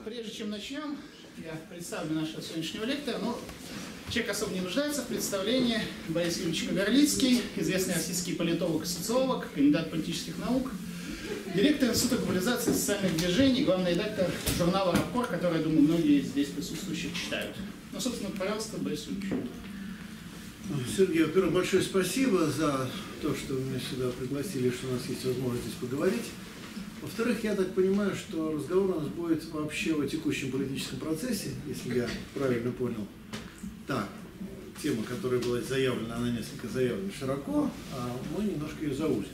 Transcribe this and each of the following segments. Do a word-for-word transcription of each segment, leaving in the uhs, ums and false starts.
Прежде чем начнем, я представлю нашего сегодняшнего лектора. Ну, человек особо не нуждается в представлении. Борис Юрьевич Кагарлицкий, известный российский политолог и социолог, кандидат политических наук, директор Института глобализации и социальных движений, главный редактор журнала «Рабкор», который, я думаю, многие здесь присутствующие читают. Ну, собственно, пожалуйста, Борис Юрьевич. Сергей, во-первых, большое спасибо за то, что вы меня сюда пригласили, что у нас есть возможность здесь поговорить. Во-вторых, я так понимаю, что разговор у нас будет вообще о текущем политическом процессе, если я правильно понял. Так, тема, которая была заявлена, она несколько заявлена широко, а мы немножко ее заузим.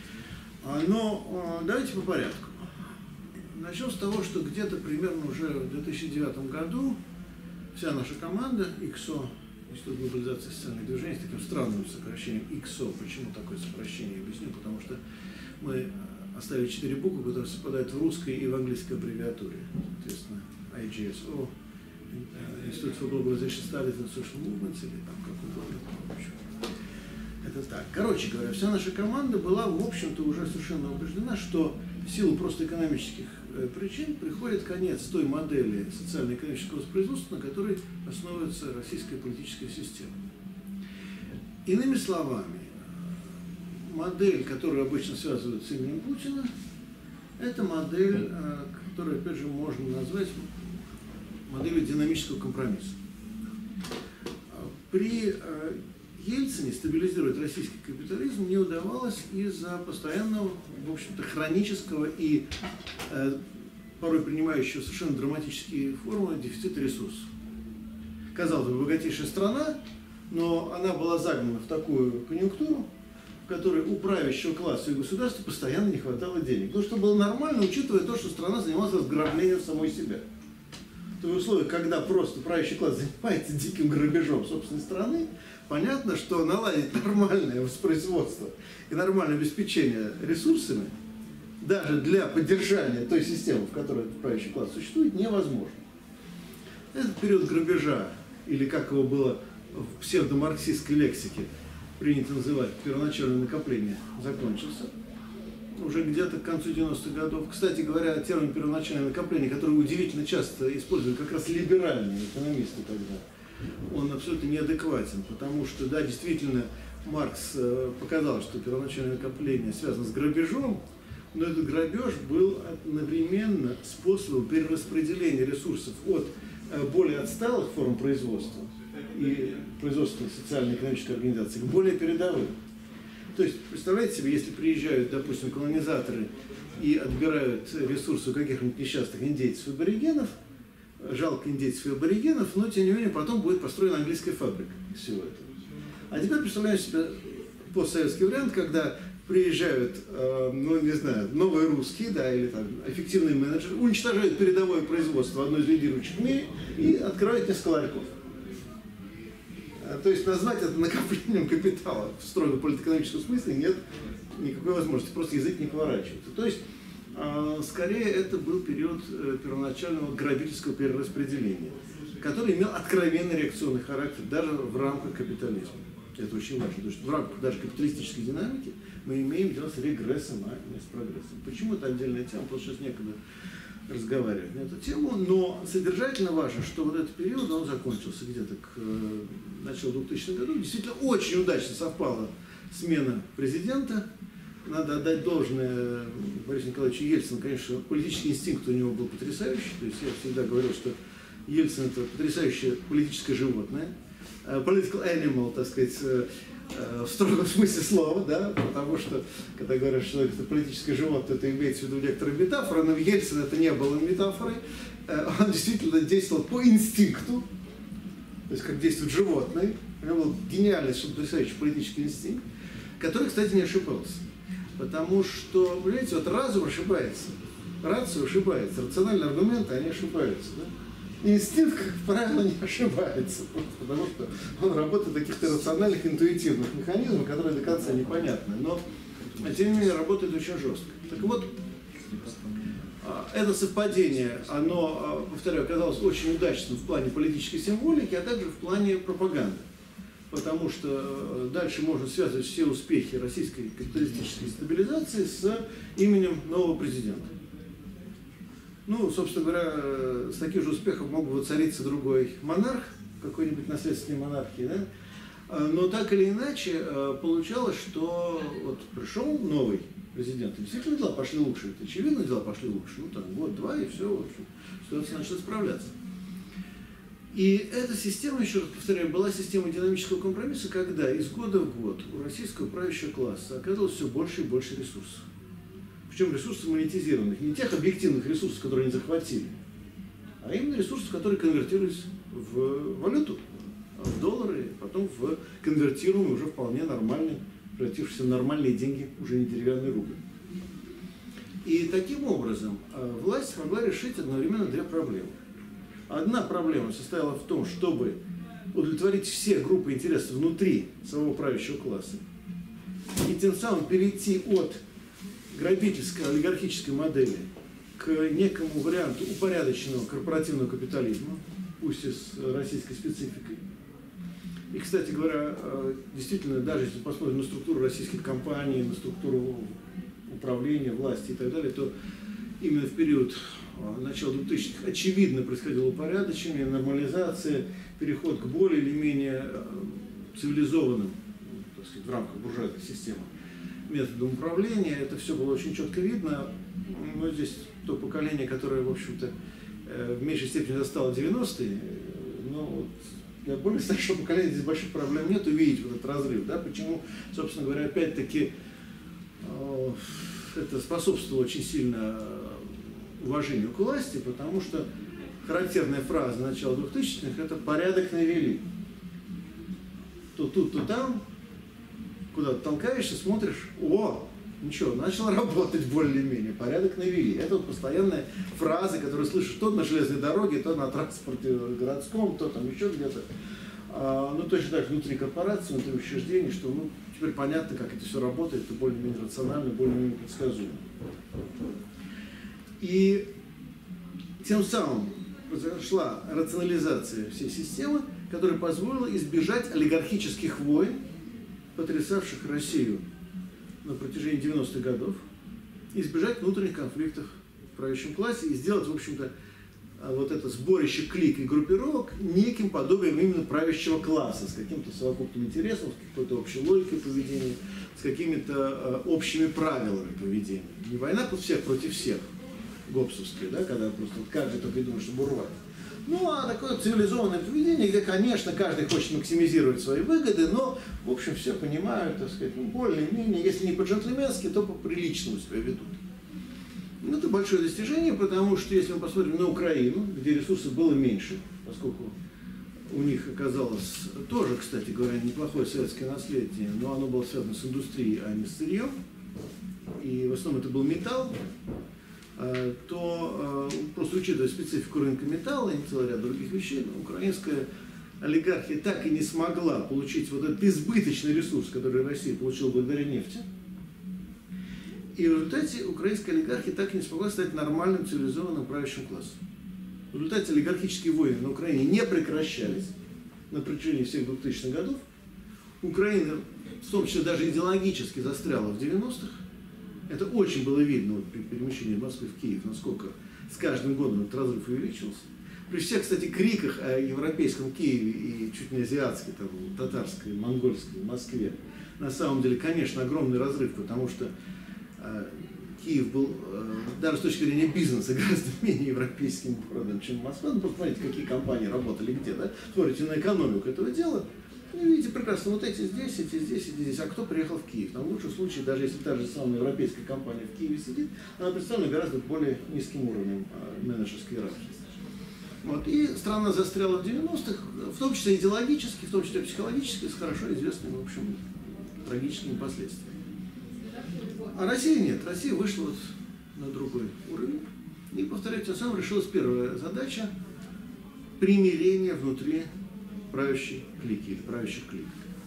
Но давайте по порядку. Начнем с того, что где-то примерно уже в две тысячи девятом году вся наша команда ИКСО, Институт глобализации и социальных движений, с таким странным сокращением ИКСО. Почему такое сокращение? Объясню, потому что мы оставили четыре буквы, которые совпадают в русской и в английской аббревиатуре. Соответственно, ай джи эс о, Institute for Globalization Studies and Social Movements, или там как угодно. В общем, это так. Короче говоря, вся наша команда была, в общем-то, уже совершенно убеждена, что в силу просто экономических причин приходит конец той модели социально-экономического воспроизводства, на которой основывается российская политическая система. Иными словами, модель, которую обычно связывают с именем Путина, это модель, которую, опять же, можно назвать моделью динамического компромисса. При Ельцине стабилизировать российский капитализм не удавалось из-за постоянного, в общем-то, хронического и порой принимающего совершенно драматические формы дефицита ресурсов. Казалось бы, богатейшая страна, но она была загнана в такую конъюнктуру, в которой у правящего класса и государства постоянно не хватало денег. Ну, что было нормально, учитывая то, что страна занималась разграблением самой себя. То в условиях, когда просто правящий класс занимается диким грабежом собственной страны, понятно, что наладить нормальное воспроизводство и нормальное обеспечение ресурсами даже для поддержания той системы, в которой этот правящий класс существует, невозможно. Этот период грабежа, или как его было в псевдомарксистской лексике принято называть первоначальное накопление, закончился уже где-то к концу девяностых годов. Кстати говоря, термин первоначальное накопление, который удивительно часто используют как раз либеральные экономисты тогда, он абсолютно неадекватен, потому что, да, действительно, Маркс показал, что первоначальное накопление связано с грабежом, но этот грабеж был одновременно способом перераспределения ресурсов от более отсталых форм производства и производственной социально-экономической организации к более передовым. То есть, представляете себе, если приезжают, допустим, колонизаторы и отбирают ресурсы у каких-нибудь несчастных индейцев и аборигенов, жалко индейцев и аборигенов, но, тем не менее, потом будет построена английская фабрика из всего этого. А теперь представляем себе постсоветский вариант, когда приезжают, э, ну, не знаю, новые русские, да, или там эффективные менеджеры, уничтожают передовое производство одной из лидирующих в мире и открывают несколько ларьков. То есть назвать это накоплением капитала в строго политэкономическом смысле нет никакой возможности, просто язык не поворачивается. То есть, э, скорее, это был период э, первоначального грабительского перераспределения, который имел откровенный реакционный характер даже в рамках капитализма. Это очень важно, потому что в рамках даже капиталистической динамики мы имеем дело с регрессом, а не с прогрессом. Почему это отдельная тема, потому что сейчас некогда разговаривать на эту тему, но содержательно важно, что вот этот период, он закончился где-то к э, началу двухтысячных годов. Действительно, очень удачно совпала смена президента. Надо отдать должное Борису Николаевичу Ельцину, конечно, политический инстинкт у него был потрясающий. То есть я всегда говорил, что Ельцин — это потрясающее политическое животное. Political animal, так сказать, в строгом смысле слова, да, потому что, когда говорят, что это политическое животное, это имеется в виду некоторая метафора, но в Ельцине это не было метафорой, он действительно действовал по инстинкту, то есть как действует животное, у него был гениальный, потрясающий политический инстинкт, который, кстати, не ошибался, потому что, понимаете, вот разум ошибается, рация ошибается, рациональные аргументы, они ошибаются, да? Инстинкт, как правило, не ошибается, потому что он работает в каких-то рациональных, интуитивных механизмах, которые до конца непонятны, но, тем не менее, работает очень жестко. Так вот, это совпадение, оно, повторяю, оказалось очень удачным в плане политической символики, а также в плане пропаганды, потому что дальше можно связывать все успехи российской капиталистической стабилизации с именем нового президента. Ну, собственно говоря, с таким же успехом мог бы воцариться другой монарх, какой-нибудь наследственной монархии, да? Но так или иначе получалось, что вот пришел новый президент, и действительно дела пошли лучше, это очевидно, дела пошли лучше, ну там год-два и все, в общем, ситуация начала справляться. И эта система, еще раз повторяю, была система динамического компромисса, когда из года в год у российского правящего класса оказывалось все больше и больше ресурсов. Причем ресурсов монетизированных, не тех объективных ресурсов, которые они захватили, а именно ресурсов, которые конвертировались в валюту, в доллары, потом в конвертируемые уже вполне нормальные, превратившиеся в нормальные деньги, уже не деревянный рубль. И таким образом власть смогла решить одновременно две проблемы. Одна проблема состояла в том, чтобы удовлетворить все группы интересов внутри самого правящего класса и тем самым перейти от грабительской олигархической модели к некому варианту упорядоченного корпоративного капитализма, пусть и с российской спецификой. И, кстати говоря, действительно, даже если посмотрим на структуру российских компаний, на структуру управления, власти и так далее, то именно в период начала двухтысячных очевидно происходило упорядочение, нормализация, переход к более или менее цивилизованным, так сказать, в рамках буржуазной системы методом управления. Это все было очень четко видно. Но здесь то поколение, которое, в общем-то, в меньшей степени застало девяностые, но вот для более старшего поколения здесь больших проблем нет увидеть вот этот разрыв. Да? Почему, собственно говоря, опять-таки это способствовало очень сильно уважению к власти, потому что характерная фраза начала двухтысячных – это «порядок навели». То тут, то там, куда ты толкаешься, смотришь, о, ничего, начал работать более-менее, порядок навели. Это вот постоянная фраза, которую слышишь то на железной дороге, то на транспорте городском, то там еще где-то. А, ну, точно так же внутри корпорации, внутри учреждений, что ну, теперь понятно, как это все работает, это более-менее рационально, более-менее предсказуемо. И тем самым произошла рационализация всей системы, которая позволила избежать олигархических войн, потрясавших Россию на протяжении девяностых годов, избежать внутренних конфликтов в правящем классе и сделать, в общем-то, вот это сборище клик и группировок неким подобием именно правящего класса, с каким-то совокупным интересом, с какой-то общей логикой поведения, с какими-то общими правилами поведения. Не война всех против всех, гоббсовская, да, когда просто каждый только думает, чтобы урвать. Ну, а такое цивилизованное поведение, где, конечно, каждый хочет максимизировать свои выгоды, но, в общем, все понимают, так сказать, ну, более-менее, если не по-джентльменски, то по-приличному себя ведут. Ну, это большое достижение, потому что, если мы посмотрим на Украину, где ресурсов было меньше, поскольку у них оказалось тоже, кстати говоря, неплохое советское наследие, но оно было связано с индустрией, а не с сырьем, и в основном это был металл, то просто учитывая специфику рынка металла и целый ряд других вещей, украинская олигархия так и не смогла получить вот этот избыточный ресурс, который Россия получила благодаря нефти. И в результате украинская олигархия так и не смогла стать нормальным цивилизованным правящим классом. В результате олигархические войны на Украине не прекращались на протяжении всех двухтысячных годов. Украина, в том числе даже идеологически, застряла в девяностых. Это очень было видно вот, при перемещении Москвы в Киев, насколько с каждым годом этот разрыв увеличился. При всех, кстати, криках о европейском Киеве и чуть не азиатской, там, татарской, монгольской Москве, на самом деле, конечно, огромный разрыв, потому что э, Киев был, э, даже с точки зрения бизнеса, гораздо менее европейским городом, чем Москва. Ну, посмотрите, какие компании работали где, да? Смотрите на экономику этого дела. И видите прекрасно, вот эти здесь, эти здесь, эти здесь. А кто приехал в Киев? Там в лучшем случае, даже если та же самая европейская компания в Киеве сидит, она представлена гораздо более низким уровнем менеджерской иерархии. Вот. И страна застряла в девяностых, в том числе идеологически, в том числе психологически, с хорошо известными, в общем, трагическими последствиями. А Россия нет. Россия вышла вот на другой уровень. И, повторяю, тем самым решилась первая задача – примирение внутри правящей клики или правящих клик.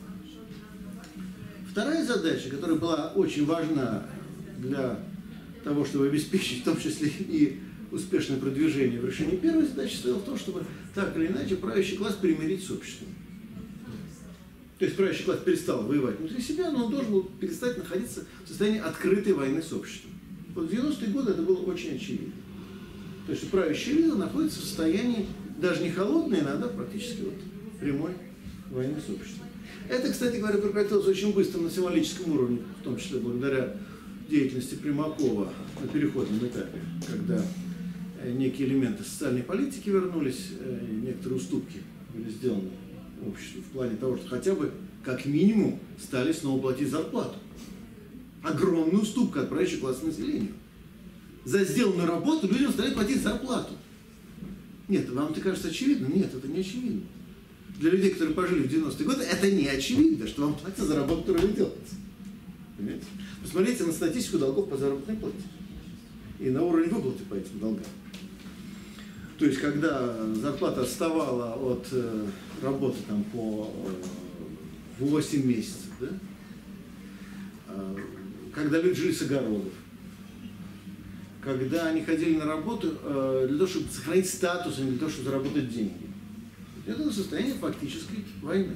Вторая задача, которая была очень важна для того, чтобы обеспечить в том числе и успешное продвижение в решении первой задачи, состояла в том, чтобы так или иначе правящий класс примирить с обществом. То есть правящий класс перестал воевать внутри себя, но он должен был перестать находиться в состоянии открытой войны с обществом. Вот в девяностые годы это было очень очевидно. То есть правящая элита находится в состоянии даже не холодной, иногда практически вот прямой войны с обществом. Это, кстати говоря, прекратилось очень быстро на символическом уровне, в том числе благодаря деятельности Примакова на переходном этапе, когда некие элементы социальной политики вернулись, некоторые уступки были сделаны обществу в плане того, что хотя бы, как минимум, стали снова платить зарплату. Огромная уступка от правящего класса населению. За сделанную работу людям стали платить зарплату. Нет, вам это кажется очевидно? Нет, это не очевидно. Для людей, которые пожили в девяностые годы, это не очевидно, что вам платят за работу, которую вы делаете. Понимаете? Посмотрите на статистику долгов по заработной плате и на уровень выплаты по этим долгам. То есть, когда зарплата отставала от э, работы там, по э, восемь месяцев, да? э, когда люди жили с огородов, когда они ходили на работу э, для того, чтобы сохранить статус, а не для того, чтобы заработать деньги. Это состояние фактической войны.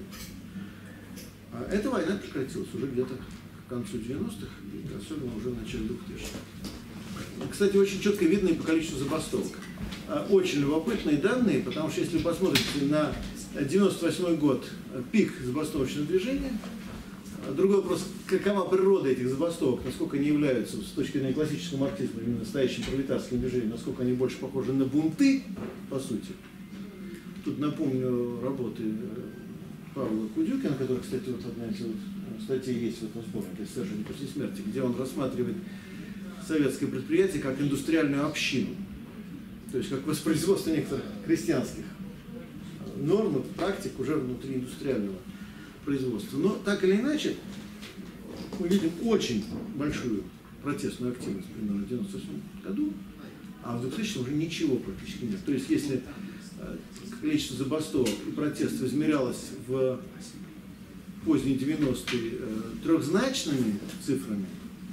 А эта война прекратилась уже где-то к концу девяностых, и особенно уже в начале двухтысячных. Кстати, очень четко видно и по количеству забастовок. Очень любопытные данные, потому что если вы посмотрите на девяносто восьмой год, пик забастовочного движения, другой вопрос, какова природа этих забастовок, насколько они являются с точки зрения классического марксизма, именно настоящим пролетарским движением, насколько они больше похожи на бунты, по сути. Тут напомню работы Павла Кудюкина, который, кстати, вот одна из статей есть в этом сборнике «Сожжение после смерти», где он рассматривает советское предприятие как индустриальную общину, то есть как воспроизводство некоторых крестьянских норм, практик уже внутри индустриального производства. Но так или иначе, мы видим очень большую протестную активность примерно в девяносто восьмом году, а в двухтысячном уже ничего практически нет. То есть если количество забастовок и протестов измерялось в поздние девяностые трехзначными цифрами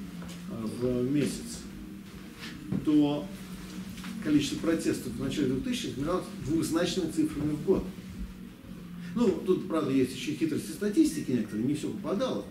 в месяц, то количество протестов в начале двухтысячных измерялось двухзначными цифрами в год. Ну, тут, правда, есть еще хитрости статистики некоторые, не все попадало,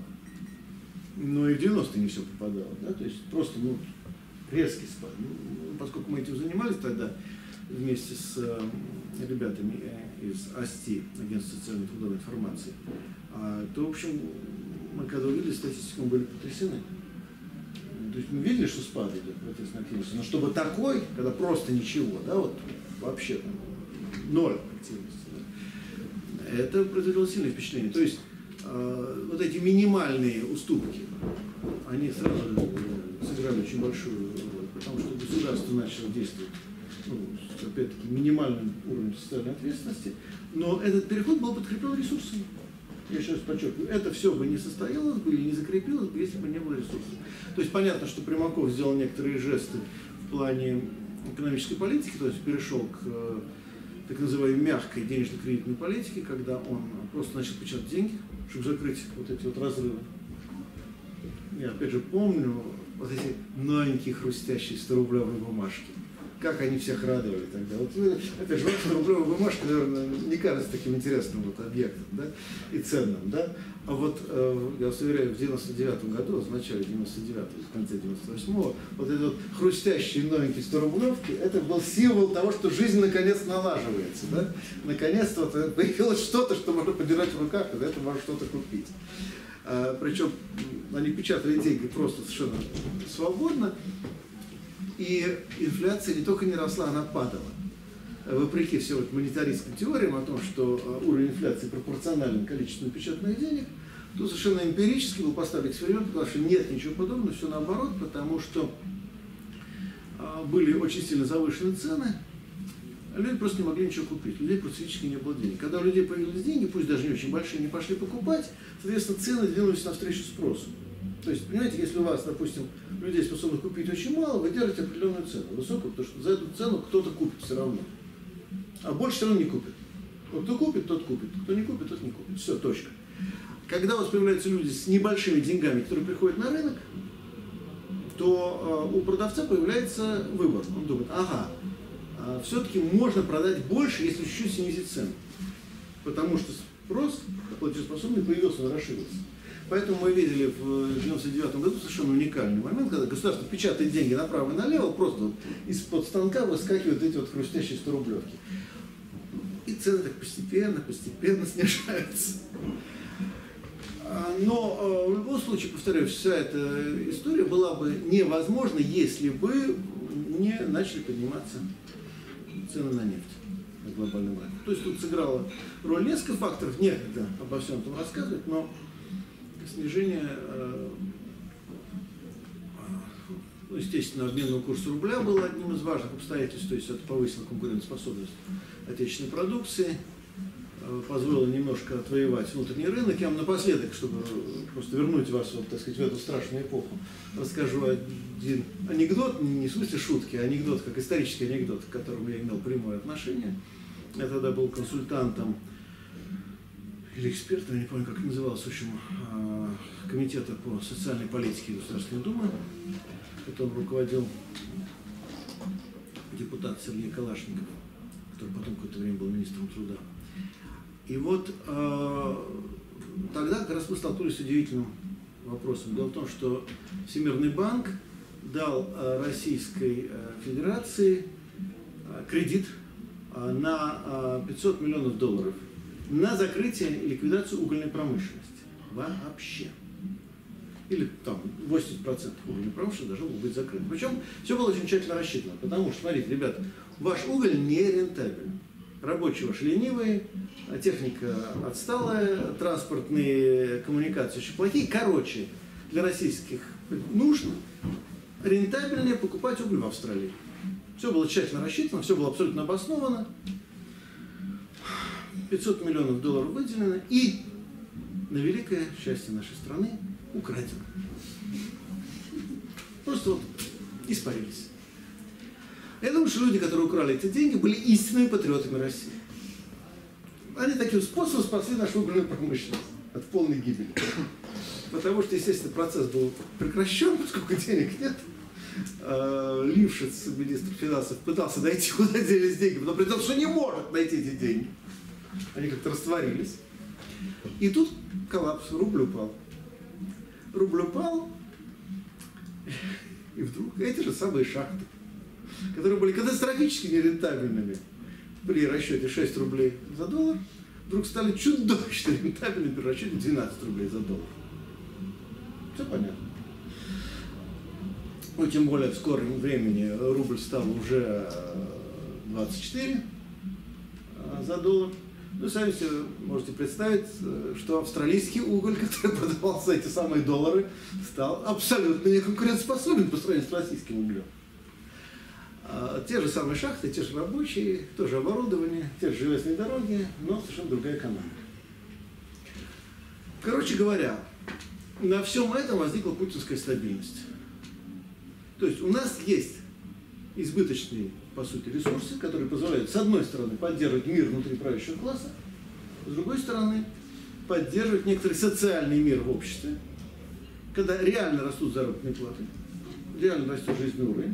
но и в девяностые не все попадало. Да? То есть просто ну, резкий спад. Ну, поскольку мы этим занимались тогда вместе с э, ребятами из АСТИ, Агентства социальной и трудовой информации, а, то, в общем, мы когда увидели статистику, мы были потрясены. То есть мы видели, что спад идет протестной активности, но чтобы такой, когда просто ничего, да, вот вообще там, ноль активности, да, это произвело сильное впечатление. То есть э, вот эти минимальные уступки, они сразу сыграли очень большую роль, потому что государство начало действовать, ну, опять-таки, минимальным уровнем социальной ответственности, но этот переход был подкреплен ресурсами. Я сейчас подчеркиваю, это все бы не состоялось бы или не закрепилось бы, если бы не было ресурсов. То есть понятно, что Примаков сделал некоторые жесты в плане экономической политики, то есть перешел к так называемой мягкой денежно-кредитной политике, когда он просто начал печатать деньги, чтобы закрыть вот эти вот разрывы. Я опять же помню вот эти новенькие хрустящие сто-рублевые бумажки. Как они всех радовали тогда. Вот, опять же, сто-рублевая бумажка, наверное, не кажется таким интересным вот объектом, да, и ценным, да. А вот, э, я вас уверяю, в девяносто девятом году, в начале девяносто девятого, в конце девяносто восьмого, вот эти вот хрустящие новенькие сто-рублевки, это был символ того, что жизнь наконец налаживается, да. Наконец-то вот, появилось что-то, что можно подержать в руках, и за это можно что-то купить. А, причем они печатали деньги просто совершенно свободно. И инфляция не только не росла, она падала. Вопреки всем вот монетаристским теориям о том, что уровень инфляции пропорционален количеству печатных денег, то совершенно эмпирически был поставлен эксперимент, потому что нет ничего подобного, все наоборот, потому что были очень сильно завышены цены, а люди просто не могли ничего купить, у людей просто физически не было денег. Когда у людей появились деньги, пусть даже не очень большие, не пошли покупать, соответственно, цены двинулись навстречу спросу. То есть, понимаете, если у вас, допустим, людей способных купить очень мало, вы держите определенную цену, высокую, потому что за эту цену кто-то купит все равно. А больше все равно не купит. Вот кто купит, тот купит. Кто не купит, тот не купит. Все, точка. Когда у вас появляются люди с небольшими деньгами, которые приходят на рынок, то э, у продавца появляется выбор. Он думает, ага, э, все-таки можно продать больше, если чуть-чуть снизить цену. Потому что спрос платежеспособный появился, он расширился. Поэтому мы видели в девяносто девятом году совершенно уникальный момент, когда государство печатает деньги направо и налево, просто вот из-под станка выскакивают эти вот хрустящие сто рублевки. И цены так постепенно, постепенно снижаются. Но в любом случае, повторяю, вся эта история была бы невозможна, если бы не начали подниматься цены на нефть на глобальном рынке. То есть тут сыграла роль несколько факторов, некогда обо всем этом рассказывать, но снижение, ну, естественно, обменного курса рубля было одним из важных обстоятельств, то есть это повысило конкурентоспособность отечественной продукции, позволило немножко отвоевать внутренний рынок. Я вам напоследок, чтобы просто вернуть вас, вот, так сказать, в эту страшную эпоху, расскажу один анекдот, не в смысле шутки, а анекдот, как исторический анекдот, к которому я имел прямое отношение. Я тогда был консультантом или экспертом, я не помню, как это называлось, в общем, комитета по социальной политике Государственной Думы, которым руководил депутат Сергей Калашников, который потом какое-то время был министром труда. И вот э, тогда как раз мы столкнулись с удивительным вопросом. Дело в том, что Всемирный банк дал э, Российской э, Федерации э, кредит э, на э, пятьсот миллионов долларов на закрытие и ликвидацию угольной промышленности. Вообще. Или там восемьдесят процентов угольной промышленности должно было быть закрыто. Причем все было очень тщательно рассчитано. Потому что, смотрите, ребята, ваш уголь не рентабелен. Рабочие ваши ленивые, техника отсталая, транспортные коммуникации очень плохие. Короче, для российских нужно рентабельнее покупать уголь в Австралии. Все было тщательно рассчитано, все было абсолютно обосновано. пятьсот миллионов долларов выделено и, на великое счастье нашей страны, украдено. Просто вот испарились. Я думаю, что люди, которые украли эти деньги, были истинными патриотами России. Они таким способом спасли нашу угольную промышленность от полной гибели. Потому что, естественно, процесс был прекращен, поскольку денег нет. Лившиц, министр финансов, пытался найти, куда делись деньги, но при том, что не может найти эти деньги. Они как-то растворились. И тут коллапс, рубль упал. Рубль упал, и вдруг эти же самые шахты, которые были катастрофически нерентабельными при расчете шесть рублей за доллар, вдруг стали чудовищно рентабельными при расчете двенадцать рублей за доллар. Все понятно. Ну, тем более в скором времени рубль стал уже двадцать четыре за доллар. Ну, сами себе можете представить, что австралийский уголь, который продавался за эти самые доллары, стал абсолютно неконкурентоспособен по сравнению с российским углем. Те же самые шахты, те же рабочие, то же оборудование, те же железные дороги, но совершенно другая экономика. Короче говоря, на всем этом возникла путинская стабильность. То есть у нас есть избыточные, по сути, ресурсы, которые позволяют, с одной стороны, поддерживать мир внутри правящего класса, с другой стороны, поддерживать некоторый социальный мир в обществе, когда реально растут заработные платы, реально растет жизненный уровень,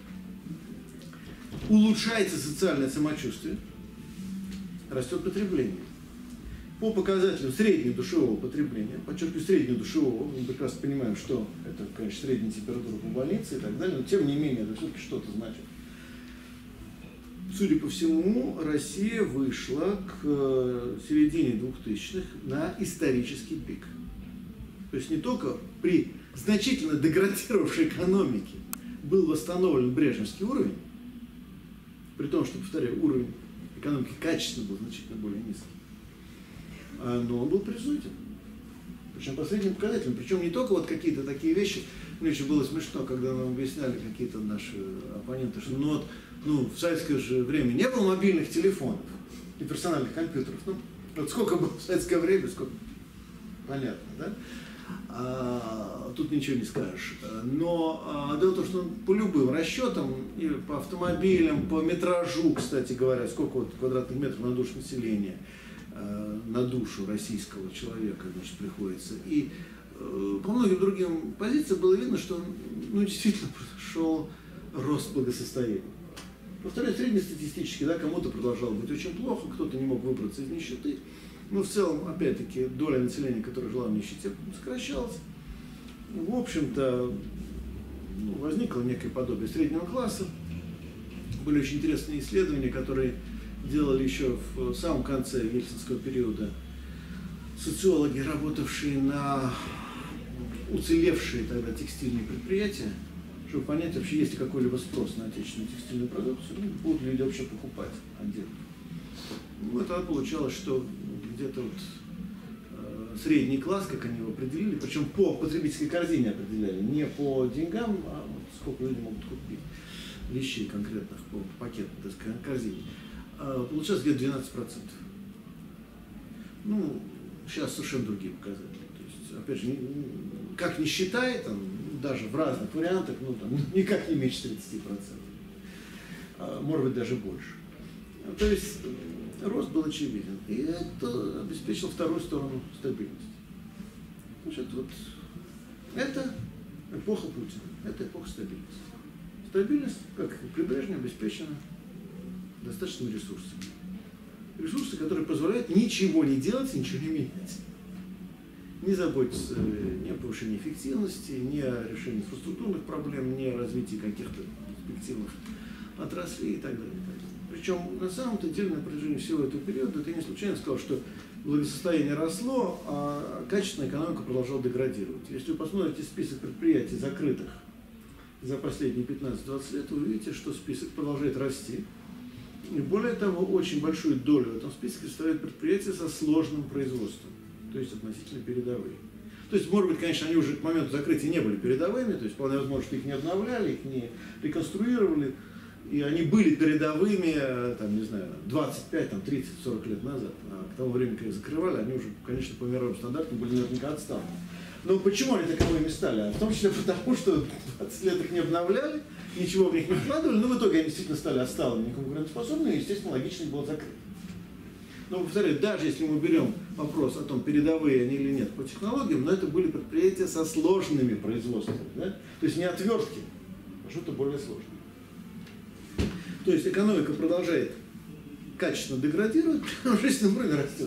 улучшается социальное самочувствие, растет потребление. По показателям среднедушевого потребления, подчеркиваю, среднедушевого, мы прекрасно понимаем, что это, конечно, средняя температура по больнице и так далее, но тем не менее это все-таки что-то значит. Судя по всему, Россия вышла к середине двухтысячных на исторический пик. То есть не только при значительно деградировавшей экономике был восстановлен брежневский уровень, при том, что, повторяю, уровень экономики качественно был значительно более низкий, но он был превзойден. Причем по средним показателям. Причем не только вот какие-то такие вещи. Мне еще было смешно, когда нам объясняли какие-то наши оппоненты, что ну, вот, ну, в советское же время не было мобильных телефонов и персональных компьютеров. Ну, вот сколько было в советское время, сколько. Понятно, да? А, тут ничего не скажешь. Но а, дело в том, что по любым расчетам, и по автомобилям, по метражу, кстати говоря, сколько вот квадратных метров на душу населения, на душу российского человека, значит, приходится. И э, по многим другим позициям было видно, что ну, действительно произошел рост благосостояния. Повторяю, среднестатистически, да, кому-то продолжало быть очень плохо, кто-то не мог выбраться из нищеты. Но в целом, опять-таки, доля населения, которая жила в нищете, сокращалась. В общем-то, ну, возникло некое подобие среднего класса. Были очень интересные исследования, которые делали еще в самом конце ельцинского периода социологи, работавшие на уцелевшие тогда текстильные предприятия, чтобы понять, вообще есть ли какой-либо спрос на отечественную текстильную продукцию, ну, будут ли люди вообще покупать отдельно. Ну, тогда получалось, что где-то вот э, средний класс, как они его определили, причем по потребительской корзине определяли, не по деньгам, а вот сколько люди могут купить вещей конкретных по пакету, так сказать, корзине. Э, получалось где-то двенадцать процентов. Ну, сейчас совершенно другие показатели. То есть, опять же, как ни считай, там, даже в разных вариантах, ну, там, никак не меньше тридцати процентов. А, может быть, даже больше. То есть рост был очевиден. И это обеспечило вторую сторону стабильности. Значит, вот это эпоха Путина. Это эпоха стабильности. Стабильность, как и при Брежневе, обеспечена достаточными ресурсами. Ресурсы, которые позволяют ничего не делать и ничего не менять. Не заботиться ни о повышении эффективности, ни о решении инфраструктурных проблем, ни о развитии каких-то перспективных отраслей и так далее. Причем на самом-то деле на протяжении всего этого периода ты не случайно сказал, что благосостояние росло, а качественная экономика продолжала деградировать. Если вы посмотрите список предприятий, закрытых за последние пятнадцать-двадцать лет, вы увидите, что список продолжает расти. И более того, очень большую долю в этом списке составляют предприятия со сложным производством, то есть относительно передовые. То есть, может быть, конечно, они уже к моменту закрытия не были передовыми, то есть, вполне возможно, что их не обновляли, их не реконструировали, и они были передовыми, там, не знаю, двадцать пять, тридцать, сорок лет назад. А к тому времени, когда их закрывали, они уже, конечно, по мировым стандартам были наверняка отсталыми. Но почему они таковыми стали? А в том числе потому, что двадцать лет их не обновляли, ничего в них не вкладывали, но в итоге они действительно стали отсталыми, неконкурентоспособными, и, естественно, логично их было закрыть. Но, повторяю, даже если мы берем вопрос о том, передовые они или нет по технологиям, но это были предприятия со сложными производствами, да? То есть не отвертки, а что-то более сложное. То есть экономика продолжает качественно деградировать, но жизненный уровень растет.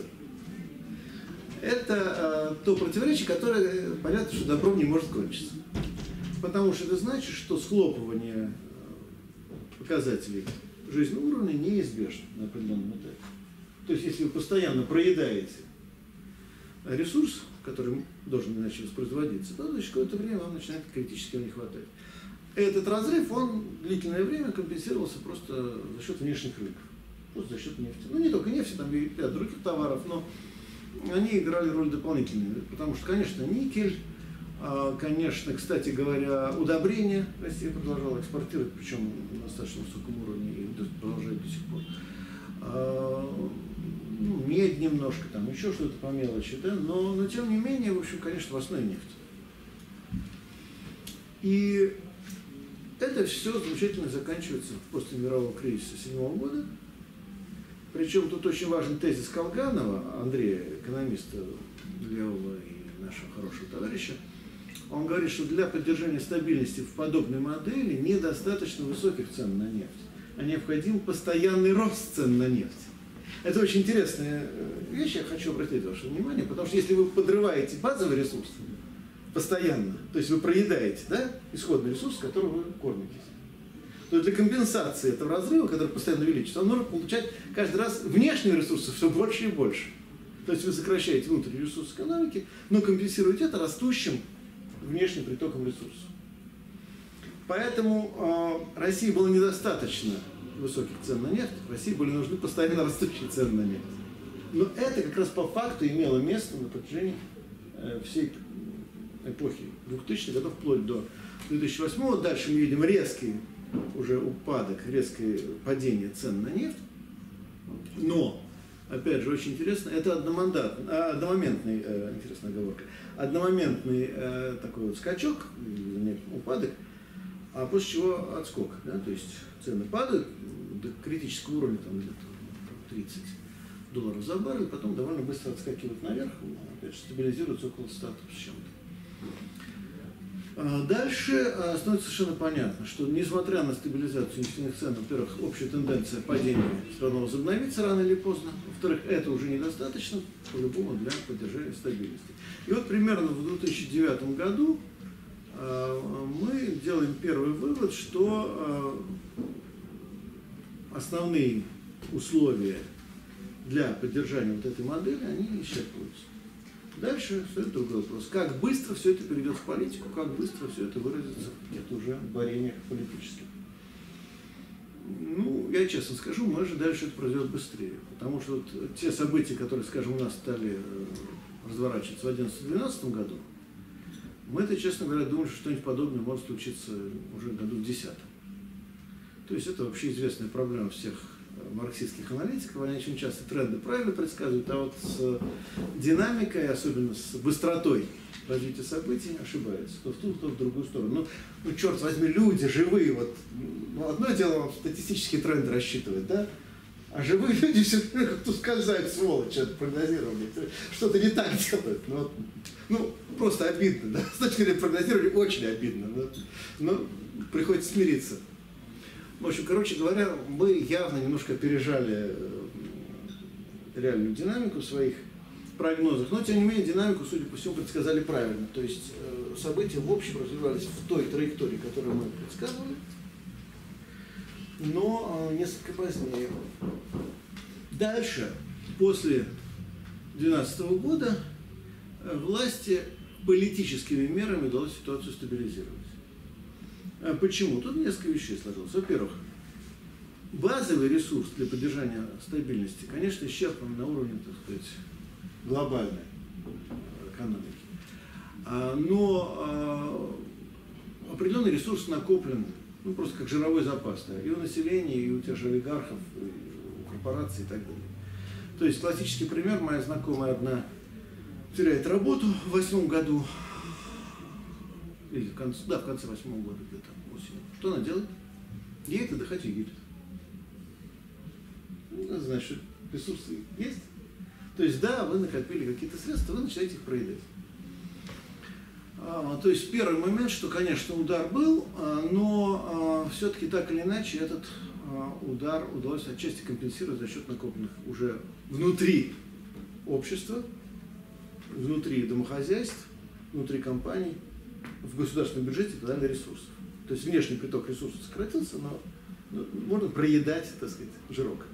Это э, то противоречие, которое, понятно, что добром не может кончиться. Потому что это значит, что схлопывание показателей жизненного уровня неизбежно на определенном этапе. То есть, если вы постоянно проедаете ресурс, который должен иначе воспроизводиться, то через какое-то время вам начинает критически не хватать. Этот разрыв, он длительное время компенсировался просто за счет внешних рынков. Просто за счет нефти. Ну, не только нефти, там и ряд других товаров, но они играли роль дополнительную. Потому что, конечно, никель, конечно, кстати говоря, удобрения Россия продолжала экспортировать, причем на достаточно высоком уровне, и продолжает до сих пор. Ну, медь немножко, там еще что-то по мелочи, да? но, но тем не менее, в общем, конечно, в основе нефть. И это все замечательно заканчивается после мирового кризиса седьмого года. Причем тут очень важен тезис Колганова, Андрея, экономиста левого и нашего хорошего товарища. Он говорит, что для поддержания стабильности в подобной модели недостаточно высоких цен на нефть, а необходим постоянный рост цен на нефть. Это очень интересная вещь, я хочу обратить ваше внимание, потому что если вы подрываете базовый ресурс постоянно, то есть вы проедаете, да, исходный ресурс, которым вы кормитесь, то для компенсации этого разрыва, который постоянно увеличивается, вам нужно получать каждый раз внешние ресурсы все больше и больше. То есть вы сокращаете внутренний ресурс экономики, но компенсируете это растущим внешним притоком ресурсов. Поэтому э, России было недостаточно высоких цен на нефть, России были нужны постоянно растущие цены на нефть. Но это как раз по факту имело место на протяжении э, всей эпохи двухтысячных годов, вплоть до две тысячи восьмого. Дальше мы видим резкий уже упадок, резкое падение цен на нефть. Но, опять же, очень интересно, это одномандат, одномоментный, э, интересная оговорка, одномоментный э, такой вот скачок, упадок, а после чего отскок. Да? То есть цены падают до критического уровня, там где-то тридцать долларов за баррель, потом довольно быстро отскакивают наверх, опять же, стабилизируются около ста с чем-то. Дальше становится совершенно понятно, что несмотря на стабилизацию нефтяных цен, во-первых, общая тенденция падения все равно возобновится рано или поздно, во-вторых, это уже недостаточно, по-любому, для поддержания стабильности. И вот примерно в две тысячи девятом году мы делаем первый вывод, что основные условия для поддержания вот этой модели, они исчерпываются. Дальше стоит другой вопрос. Как быстро все это перейдет в политику, как быстро все это выразится в каких-то уже борениях политических. Ну, я честно скажу, мы ожидали, что это произойдет быстрее. Потому что вот те события, которые, скажем, у нас стали разворачиваться в две тысячи одиннадцатом-две тысячи двенадцатом году, мы-то, честно говоря, думали, что что-нибудь подобное может случиться уже в году в две тысячи десятом. То есть это вообще известная проблема всех марксистских аналитиков, они очень часто тренды правильно предсказывают, а вот с динамикой, особенно с быстротой развития событий, ошибаются. То в ту, то в другую сторону. Ну, ну черт возьми, люди живые, вот, ну, одно дело вам статистические тренды рассчитывать, да? А живые люди все время как-то ускользают, сволочь, это прогнозирование, что-то не так делают. Ну, вот, ну, просто обидно, да? С точки зрения прогнозирования очень обидно, но, но приходится смириться. В общем, короче говоря, мы явно немножко опережали реальную динамику в своих прогнозах, но, тем не менее, динамику, судя по всему, предсказали правильно. То есть события в общем развивались в той траектории, которую мы предсказывали, но несколько позднее. Дальше, после две тысячи двенадцатого года, власти политическими мерами удалось ситуацию стабилизировать. Почему? Тут несколько вещей сложилось. Во-первых, базовый ресурс для поддержания стабильности, конечно, исчерпан на уровне, так сказать, глобальной экономики. Но определенный ресурс накоплен, ну, просто как жировой запас, да, и у населения, и у тех же олигархов, и у корпораций и так далее. То есть классический пример: моя знакомая одна теряет работу в восьмом году, или в конце, да, в конце восьмого года где-то осенью. Что она делает? Едет отдыхать в Египет. Ну, значит, ресурсы есть. То есть, да, вы накопили какие-то средства, вы начинаете их проедать. А, то есть, первый момент, что, конечно, удар был, а, но а, все-таки так или иначе этот а, удар удалось отчасти компенсировать за счет накопленных уже внутри общества, внутри домохозяйств, внутри компаний, в государственном бюджете подали ресурсов. То есть внешний приток ресурсов сократился, но ну, можно проедать, так сказать, жирок.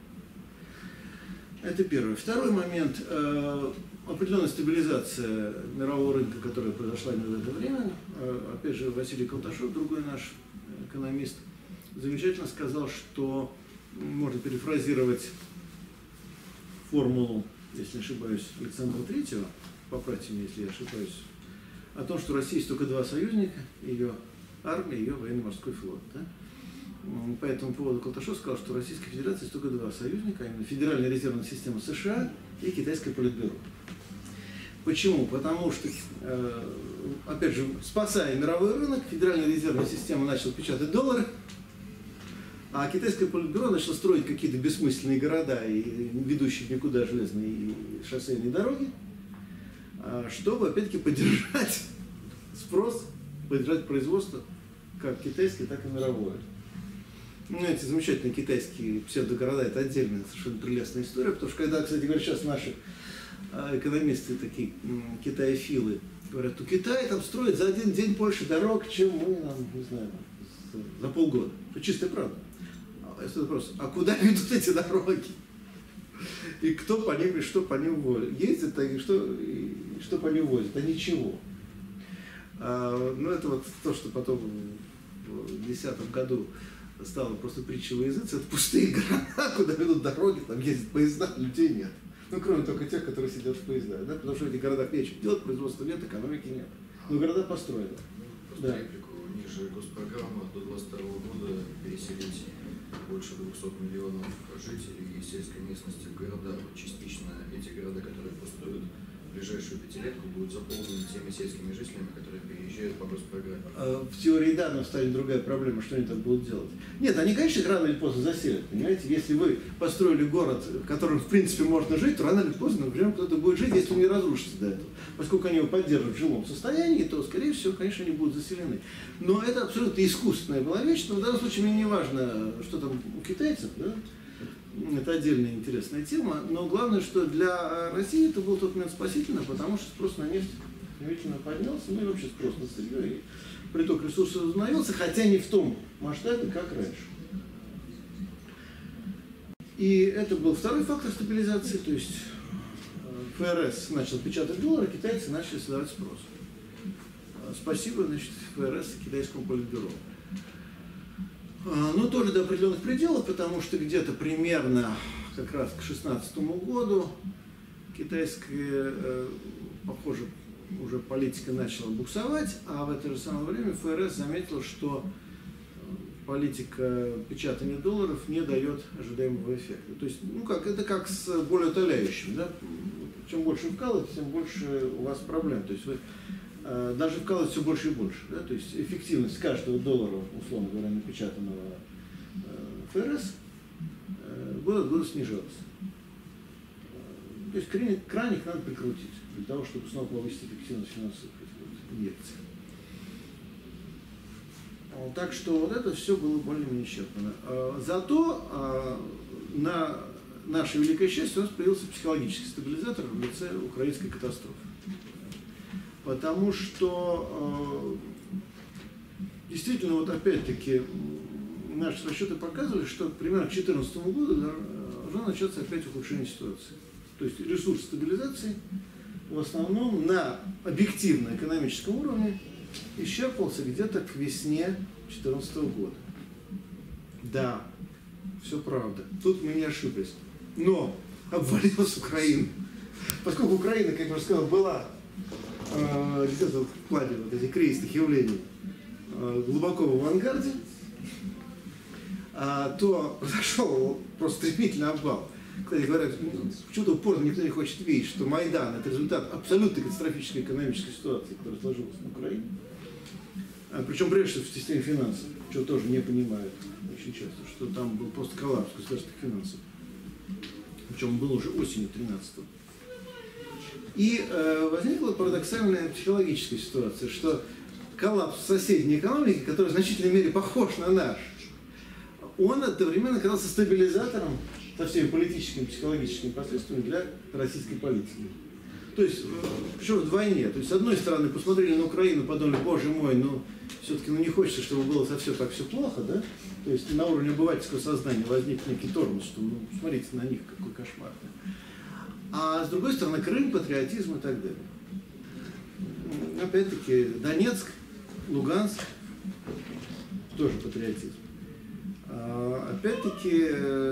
Это первый. Второй момент. Э, определенная стабилизация мирового рынка, которая произошла именно в это время. Э, опять же, Василий Колташов, другой наш экономист, замечательно сказал, что можно перефразировать формулу, если не ошибаюсь, Александра Третьего, поправьте меня, если я ошибаюсь, о том, что Россия есть только два союзника, ее армия, ее военно-морской флот. Да? По этому поводу Колташов сказал, что в Российской Федерации есть только два союзника, а именно Федеральная резервная система США и Китайское политбюро. Почему? Потому что, опять же, спасая мировой рынок, Федеральная резервная система начала печатать доллары, а Китайское политбюро начало строить какие-то бессмысленные города и ведущие никуда железные и шоссейные дороги, чтобы, опять-таки, поддержать спрос, поддержать производство, как китайское, так и мировое. Ну, эти замечательные китайские псевдогорода — это отдельная совершенно прелестная история, потому что когда, кстати говоря, сейчас наши экономисты, такие китаефилы, говорят, у Китая там строят за один день больше дорог, чем мы, нам, не знаю, за полгода. Это чистая правда. Это вопрос, а куда ведут эти дороги? И кто по ним, и что по ним возит? Ездят, и что, и что по ним возят? А ничего. А, ну, это вот то, что потом в две тысячи десятом году стало просто притчей во языце. Это пустые города, куда ведут дороги, там ездят поезда, людей нет. Ну, кроме только тех, которые сидят в поездах, да? Потому что в этих городах нечего делать, производства нет, экономики нет. Но города построены. Просто да. Реплику. У них же госпрограмма до двадцать второго года переселить больше двухсот миллионов жителей из сельской местности в города. Частично эти города, которые построят, ближайшую пятилетку будет заполнен теми сельскими жителями, которые переезжают по госпрограмме? В теории да, но станет другая проблема, что они так будут делать. Нет, они, конечно, рано или поздно заселят, понимаете? Если вы построили город, в котором, в принципе, можно жить, то рано или поздно, например, кто-то будет жить, если он не разрушится до этого. Поскольку они его поддерживают в жилом состоянии, то, скорее всего, конечно, они будут заселены. Но это абсолютно искусственная была вещь, но в данном случае мне не важно, что там у китайцев, да? Это отдельная интересная тема, но главное, что для России это был тот момент спасительный, потому что спрос на нефть стремительно поднялся, ну и вообще спрос на сырье, и приток ресурсов возобновился, хотя не в том масштабе, как раньше. И это был второй фактор стабилизации, то есть ФРС начал печатать доллары, китайцы начали создавать спрос. Спасибо, значит, ФРС и китайскому политбюро. Ну, тоже до определенных пределов, потому что где-то примерно как раз к шестнадцатому году китайская, похоже, уже политика начала буксовать, а в это же самое время ФРС заметил, что политика печатания долларов не дает ожидаемого эффекта. То есть, ну как, это как с болеутоляющим, да? Чем больше вкалываете, тем больше у вас проблем. То есть вы даже вкалывать все больше и больше. Да? То есть эффективность каждого доллара, условно говоря, напечатанного ФРС, год от года снижаться. То есть краник, краник надо прикрутить для того, чтобы снова повысить эффективность финансовых инъекций. Так что вот это все было более-менее исчерпано. Зато на наше великое счастье у нас появился психологический стабилизатор в лице украинской катастрофы. Потому что действительно, вот опять-таки, наши расчеты показывали, что примерно к две тысячи четырнадцатому году должно начаться опять ухудшение ситуации. То есть ресурс стабилизации в основном на объективно-экономическом уровне исчерпался где-то к весне две тысячи четырнадцатого года. Да, все правда. Тут мы не ошиблись. Но обвалилась Украина. Поскольку Украина, как я уже сказал, была э, где-то в плане вот этих кризисных явлений э, глубоко в авангарде, э, то произошел просто стремительный обвал. Кстати говоря, почему-то упорно никто не хочет видеть, что Майдан – это результат абсолютно катастрофической экономической ситуации, которая сложилась на Украине. Причем прежде всего в системе финансов, чего тоже не понимают очень часто, что там был просто коллапс государственных финансов. Причем он был уже осенью тринадцатого. И э, возникла парадоксальная психологическая ситуация, что коллапс соседней экономики, который в значительной мере похож на наш, он одновременно оказался стабилизатором со всеми политическими и психологическими последствиями для российской политики. То есть, причем вдвойне. То есть, с одной стороны, посмотрели на Украину, подумали, боже мой, ну, все-таки ну, не хочется, чтобы было совсем так все плохо, да? То есть, на уровне обывательского сознания возник некий тормоз, что, ну, смотрите на них, какой кошмар. А с другой стороны, Крым, патриотизм и так далее. Опять-таки, Донецк, Луганск, тоже патриотизм. Опять-таки,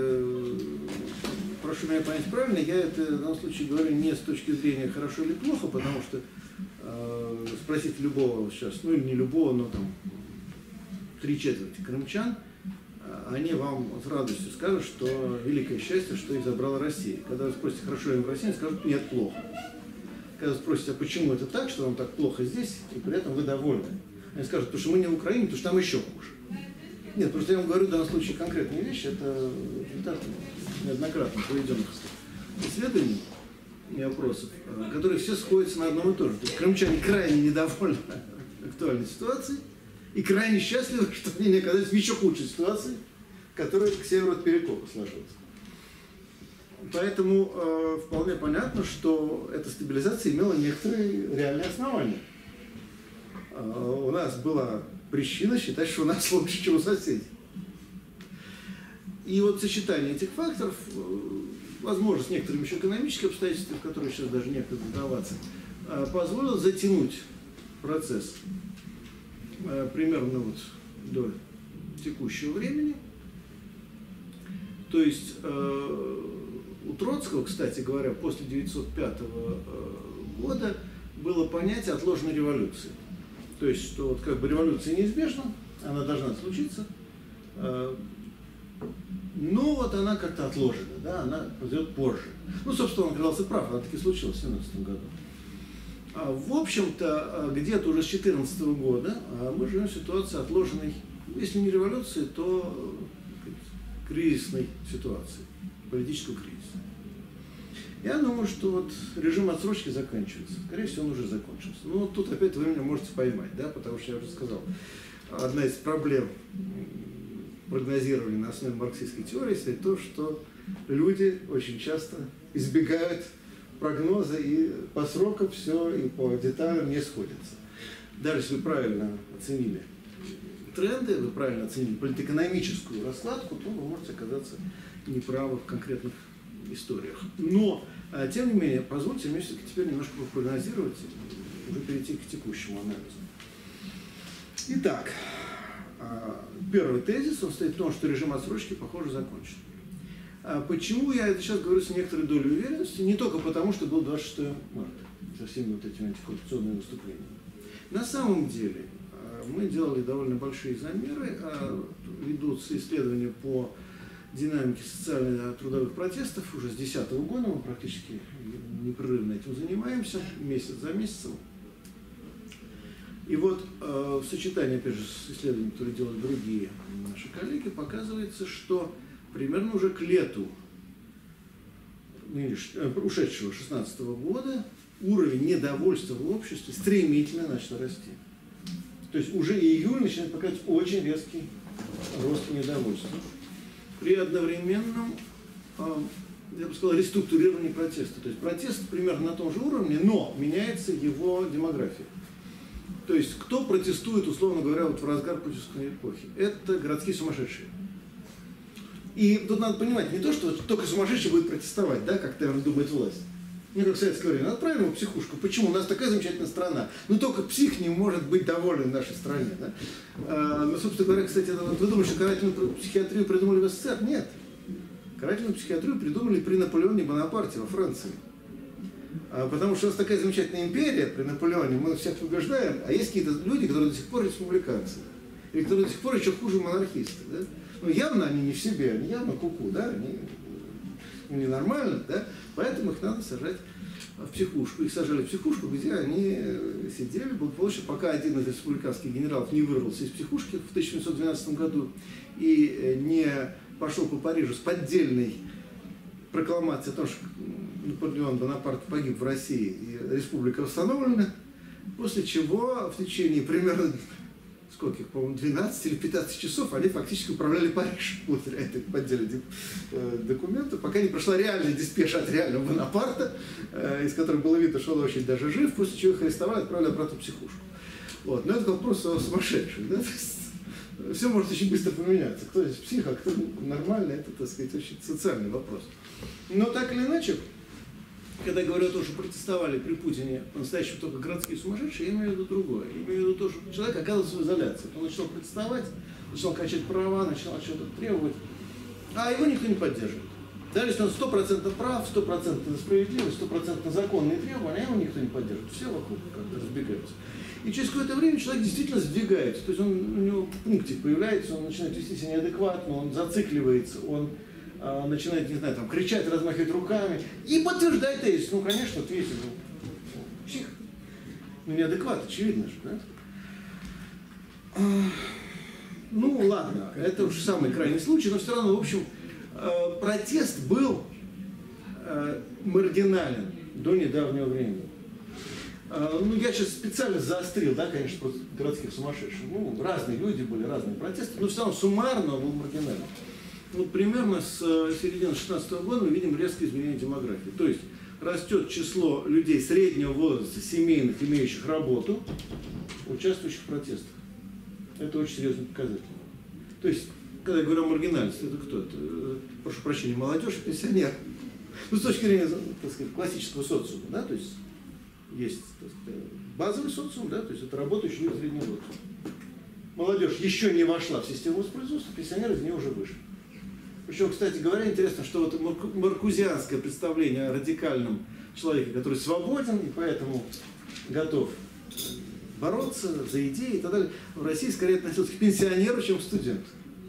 прошу меня понять правильно, я это в данном случае говорю не с точки зрения хорошо или плохо, потому что э, спросить любого сейчас, ну или не любого, но там три четверти крымчан, они вам с радостью скажут, что великое счастье, что их забрала Россия. Когда вы спросите, хорошо им в России, они скажут, нет, плохо. Когда вы спросите, а почему это так, что вам так плохо здесь, и при этом вы довольны, они скажут, потому что мы не в Украине, потому что там еще хуже. Нет, просто я вам говорю в данном случае конкретные вещи, это результат неоднократно проведенных исследований и опросов, которые все сходятся на одном и том же. То есть крымчане крайне недовольны актуальной ситуацией и крайне счастливы, что они не оказались в еще худшей ситуации, которая к северу от Перекопа сложилась. Поэтому э, вполне понятно, что эта стабилизация имела некоторые реальные основания. Э, у нас была причина считать, что у нас лучше, чем у соседей. И вот сочетание этих факторов, возможно, с некоторыми еще экономическими обстоятельствами, в которые сейчас даже некогда вдаваться, позволило затянуть процесс примерно вот до текущего времени. То есть у Троцкого, кстати говоря, после девятьсот пятого года было понятие отложенной революции. То есть, что вот как бы революция неизбежна, она должна случиться, но вот она как-то отложена, да, она произойдет позже. Ну, собственно, он оказался прав, она таки случилась в семнадцатом году. В общем-то, где-то уже с две тысячи четырнадцатого года мы живем в ситуации отложенной, если не революции, то кризисной ситуации, политического кризиса. Я думаю, что вот режим отсрочки заканчивается. Скорее всего, он уже закончился. Ну, вот тут опять вы меня можете поймать, да, потому что я уже сказал, одна из проблем прогнозирования на основе марксистской теории – это то, что люди очень часто избегают прогноза, и по срокам все, и по деталям не сходятся. Даже если вы правильно оценили тренды, вы правильно оценили политэкономическую раскладку, то вы можете оказаться неправы в конкретных историях. Но, тем не менее, позвольте мне все-таки теперь немножко прогнозировать, уже перейти к текущему анализу. Итак, первый тезис, он стоит в том, что режим отсрочки, похоже, закончен. Почему я это сейчас говорю с некоторой долей уверенности? Не только потому, что был двадцать шестого марта, со всеми вот этими антикоррупционными выступлениями. На самом деле, мы делали довольно большие замеры, ведутся исследования по динамике социально-трудовых протестов уже с две тысячи десятого года, мы практически непрерывно этим занимаемся, месяц за месяцем. И вот в сочетании, опять же, с исследованиями, которые делают другие наши коллеги, показывается, что примерно уже к лету ушедшего две тысячи шестнадцатого года уровень недовольства в обществе стремительно начал расти. То есть уже июль начинает показывать очень резкий рост недовольства. При одновременном, я бы сказал, реструктурировании протеста. То есть протест примерно на том же уровне, но меняется его демография. То есть кто протестует, условно говоря, вот в разгар путинской эпохи? Это городские сумасшедшие. И тут надо понимать, не то, что только сумасшедший будет протестовать, да, как, наверное, думает власть. Ну, как в советское время, отправим его в психушку. Почему? У нас такая замечательная страна. Ну, только псих не может быть доволен в нашей стране. Да? А, ну, собственно говоря, кстати, вот вы думаете, что карательную психиатрию придумали в СССР? Нет. Карательную психиатрию придумали при Наполеоне Бонапарте во Франции. А, потому что у нас такая замечательная империя при Наполеоне, мы всех побеждаем, а есть какие-то люди, которые до сих пор республиканцы. Или которые до сих пор еще хуже монархисты. Да? Ну, явно они не в себе, они явно куку, да? Они ненормально, да? Поэтому их надо сажать в психушку. Их сажали в психушку, где они сидели, благополучно, пока один из республиканских генералов не вырвался из психушки в тысяча восемьсот двенадцатом году и не пошел по Парижу с поддельной прокламацией о том, что Наполеон Бонапарт погиб в России и республика восстановлена, после чего в течение примерно сколько, по-моему, двенадцать или пятнадцать часов они фактически управляли Париж благодаря этой подделе документов, пока не прошла реальная диспеша от реального Бонапарта, из которой было видно, что он очень даже жив, после чего их арестовали и отправили обратно в психушку. Вот. Но это вопрос о сумасшедших. Да? Все может очень быстро поменяться. Кто здесь псих, а кто нормальный, это, так сказать, очень социальный вопрос. Но так или иначе, когда я говорю о том, что протестовали при Путине по-настоящему только городские сумасшедшие, я имею в виду другое. Я имею в виду то, что человек оказывается в изоляции. Он начал протестовать, начал качать права, начал что-то требовать, а его никто не поддерживает. Даже если он сто процентов прав, сто процентов справедливый, сто процентов законные требования, его никто не поддерживает. Все вокруг как-то разбегаются. И через какое-то время человек действительно сдвигается. То есть он, у него пунктик появляется, он начинает вести себя неадекватно, он зацикливается, он а, начинает, не знаю, там, кричать, размахивать руками и подтверждает тезис. Ну, конечно, вот видите, ну, псих. Ну, неадекват, очевидно же, да? А, ну, ладно, это уж самый крайний случай, но все равно, в общем, э, протест был э, маргинален до недавнего времени. Ну, я сейчас специально заострил, да, конечно, против городских сумасшедших. Ну, разные люди были, разные протесты, но все равно суммарно был маргинальный. Вот примерно с середины две тысячи шестнадцатого года мы видим резкое изменение демографии. То есть растет число людей среднего возраста, семейных, имеющих работу, участвующих в протестах. Это очень серьезный показатель. То есть, когда я говорю о маргинальности, это кто? Это, прошу прощения, молодежь, пенсионер. Ну, с точки зрения, так сказать, классического социума, да, то есть есть, так сказать, базовый социум, да, то есть это работающие люди среднего возраста. Молодежь еще не вошла в систему воспроизводства, пенсионеры из нее уже вышли. Причем, кстати говоря, интересно, что вот маркузианское представление о радикальном человеке, который свободен и поэтому готов бороться за идеи и так далее, в России скорее относился к пенсионеру, чем к студенту.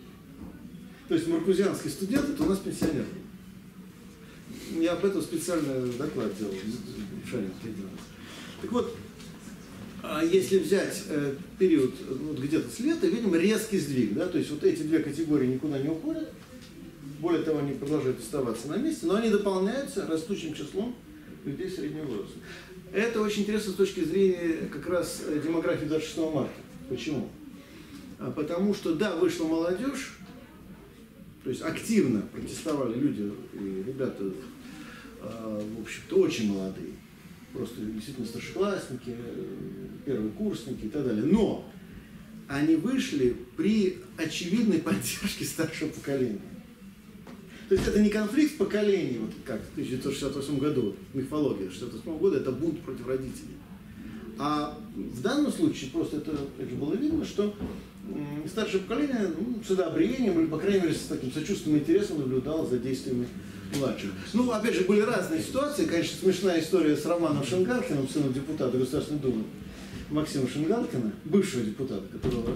То есть маркузианский студент – это у нас пенсионер. Я об этом специально доклад делал. Так вот, если взять период вот где-то с лета, видим резкий сдвиг. Да? То есть вот эти две категории никуда не уходят. Более того, они продолжают оставаться на месте, но они дополняются растущим числом людей среднего возраста. Это очень интересно с точки зрения как раз демографии двадцать шестого марта. Почему? Потому что, да, вышла молодежь, то есть активно протестовали люди и ребята, в общем-то, очень молодые. Просто действительно старшеклассники, первокурсники и так далее. Но они вышли при очевидной поддержке старшего поколения. То есть это не конфликт поколений, вот как в тысяча девятьсот шестьдесят восьмом году, мифология шестьдесят восьмого года, это бунт против родителей. А в данном случае просто это, это было видно, что старшее поколение ну, с одобрением или, по крайней мере, с таким сочувственным интересом наблюдало за действиями младших. Ну, опять же, были разные ситуации. Конечно, смешная история с Романом Шенгаркиным, сыном депутата Государственной Думы Максима Шенгаркина, бывшего депутата, которого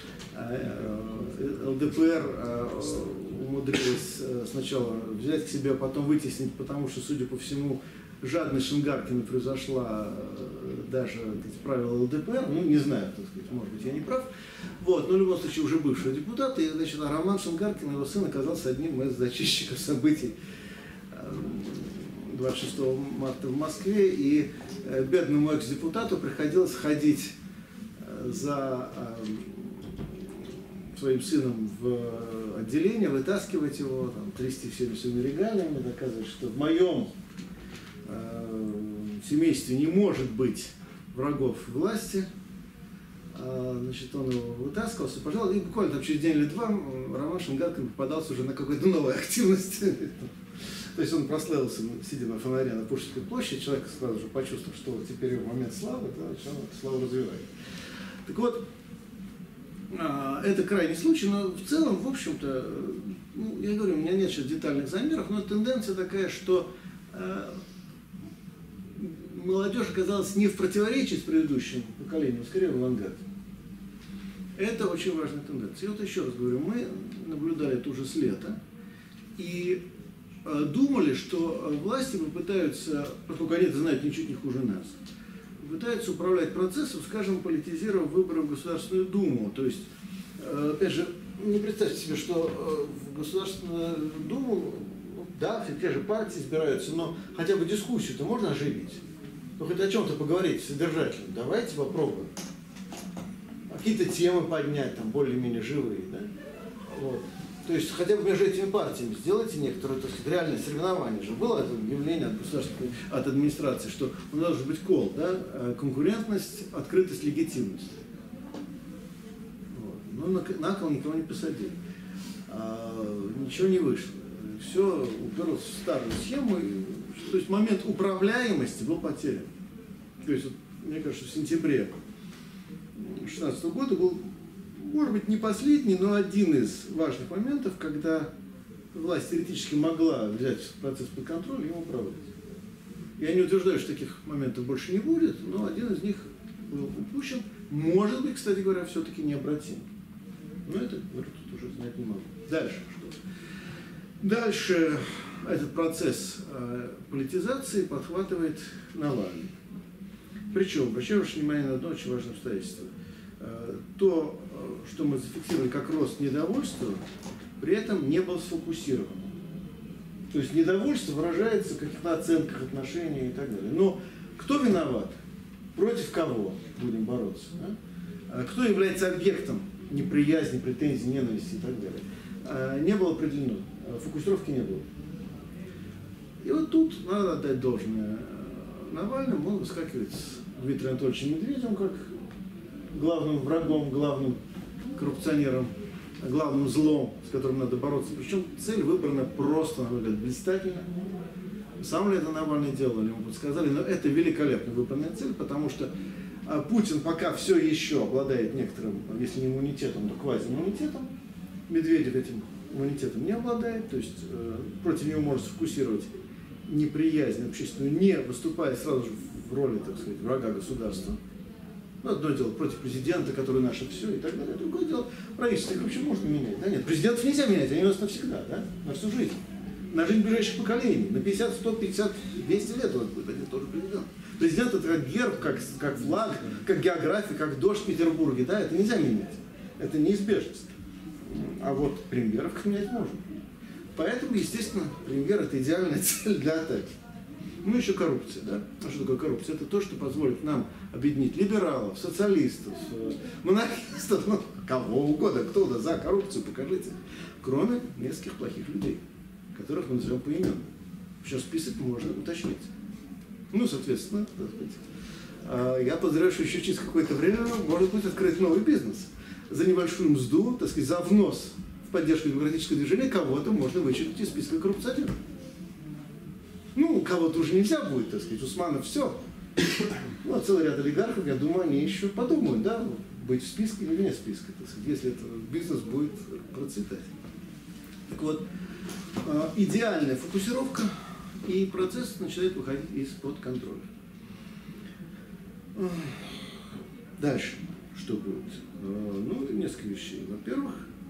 эл дэ пэ эр умудрилась сначала взять к себе, а потом вытеснить, потому что, судя по всему, жадность Шенгаркина превзошла даже правила эл дэ пэ эр, ну, не знаю, так сказать, может быть, я не прав. Вот, но в любом случае уже бывшего депутата, и, значит, Роман Шенгаркин, его сын, оказался одним из зачистщиков событий двадцать шестого марта в Москве, и бедному экс-депутату приходилось ходить за своим сыном в отделение, вытаскивать его, там, трясти всеми своими регалиями, доказывать, что в моем э, семействе не может быть врагов власти. А, значит, он его вытаскивался, пожалуй, и буквально там, через день или два Роман Шенгаркин попадался уже на какую-то новую активность. То есть он прославился, сидя на фонаре на Пушкинской площади, человек сразу же почувствовал, что теперь его момент славы, да, начал эту славу развивать. Так вот, это крайний случай, но в целом, в общем-то, ну, я говорю, у меня нет сейчас детальных замеров, но тенденция такая, что э, молодежь оказалась не в противоречии с предыдущим поколением, а скорее в авангарде. Это очень важная тенденция. И вот еще раз говорю, мы наблюдали это уже с лета и э, думали, что власти попытаются, поскольку они это знают ничуть не хуже нас, пытаются управлять процессом, скажем, политизировав выборы в Государственную Думу. То есть, опять же, не представьте себе, что в Государственную Думу, да, все те же партии избираются, но хотя бы дискуссию-то можно оживить. Ну, хоть о чем-то поговорить содержательно. Давайте попробуем. Какие-то темы поднять, там, более-менее живые, да? Вот. То есть, хотя бы между этими партиями сделайте некоторое, так сказать, реальное соревнование же. Было это объявление от государственной, от администрации, что у нас должен быть кол, да? Конкурентность, открытость, легитимность. Вот. Но на, на кол никого не посадили. А, ничего не вышло. Все уперлось в старую схему. И, то есть момент управляемости был потерян. То есть, вот, мне кажется, в сентябре две тысячи шестнадцатого года был, может быть, не последний, но один из важных моментов, когда власть теоретически могла взять процесс под контроль и им управлять. Я не утверждаю, что таких моментов больше не будет, но один из них был упущен. Может быть, кстати говоря, все-таки необратим. Но это, говорю, тут уже знать не могу. Дальше что? Дальше этот процесс э, политизации подхватывает Навальный. Причем, обращаю ваше внимание на одно очень важное обстоятельство. Э, то, что мы зафиксировали как рост недовольства, при этом не был сфокусирован. То есть недовольство выражается в каких-то оценках отношений и так далее. Но кто виноват? Против кого будем бороться? Да? Кто является объектом неприязни, претензий, ненависти и так далее? Не было определено. Фокусировки не было. И вот тут надо отдать должное Навальному. Он выскакивает с Дмитрием Анатольевичем Медведевым как главным врагом, главным коррупционером, главным злом, с которым надо бороться. Причем цель выбрана просто, на мой взгляд, блистательно. Сам ли это Навальный делал, или ему подсказали, но это великолепно выбранная цель, потому что Путин пока все еще обладает некоторым, если не иммунитетом, то квазииммунитетом. Медведев этим иммунитетом не обладает, то есть э, против него можно сфокусировать неприязнь общественную, не выступая сразу же в роли, так сказать, врага государства. Ну, одно дело против президента, который наше все и так далее. Другое дело, правительство их вообще можно менять. Да? Нет, президентов нельзя менять, они у нас навсегда, да? На всю жизнь. на жизнь ближайших поколений. На пятьдесят, сто пятьдесят, двести лет у вас будет один тоже президент. Президент — это как герб, как, как флаг, как география, как дождь в Петербурге. Да? Это нельзя менять. Это неизбежность. А вот премьеров менять можно. Поэтому, естественно, премьер — это идеальная цель для атаки. Ну, еще коррупция, да? А что такое коррупция? Это то, что позволит нам объединить либералов, социалистов, монархистов, ну, кого угодно, кто да за коррупцию, покажите. Кроме нескольких плохих людей, которых мы назовем поименно. Сейчас список можно уточнить. Ну, соответственно, так сказать, я подозреваю, что еще через какое-то время может быть открыт новый бизнес. За небольшую мзду, так сказать, за внос в поддержку демократического движения кого-то можно вычеркнуть из списка коррупционеров. Ну, кого-то уже нельзя будет, так сказать, Усманов все. Ну, а целый ряд олигархов, я думаю, они еще подумают, да, быть в списке или не в списке, так сказать, если этот бизнес будет процветать. Так вот, идеальная фокусировка, и процесс начинает выходить из-под контроля. Дальше, что будет? Ну, несколько вещей. Во-первых,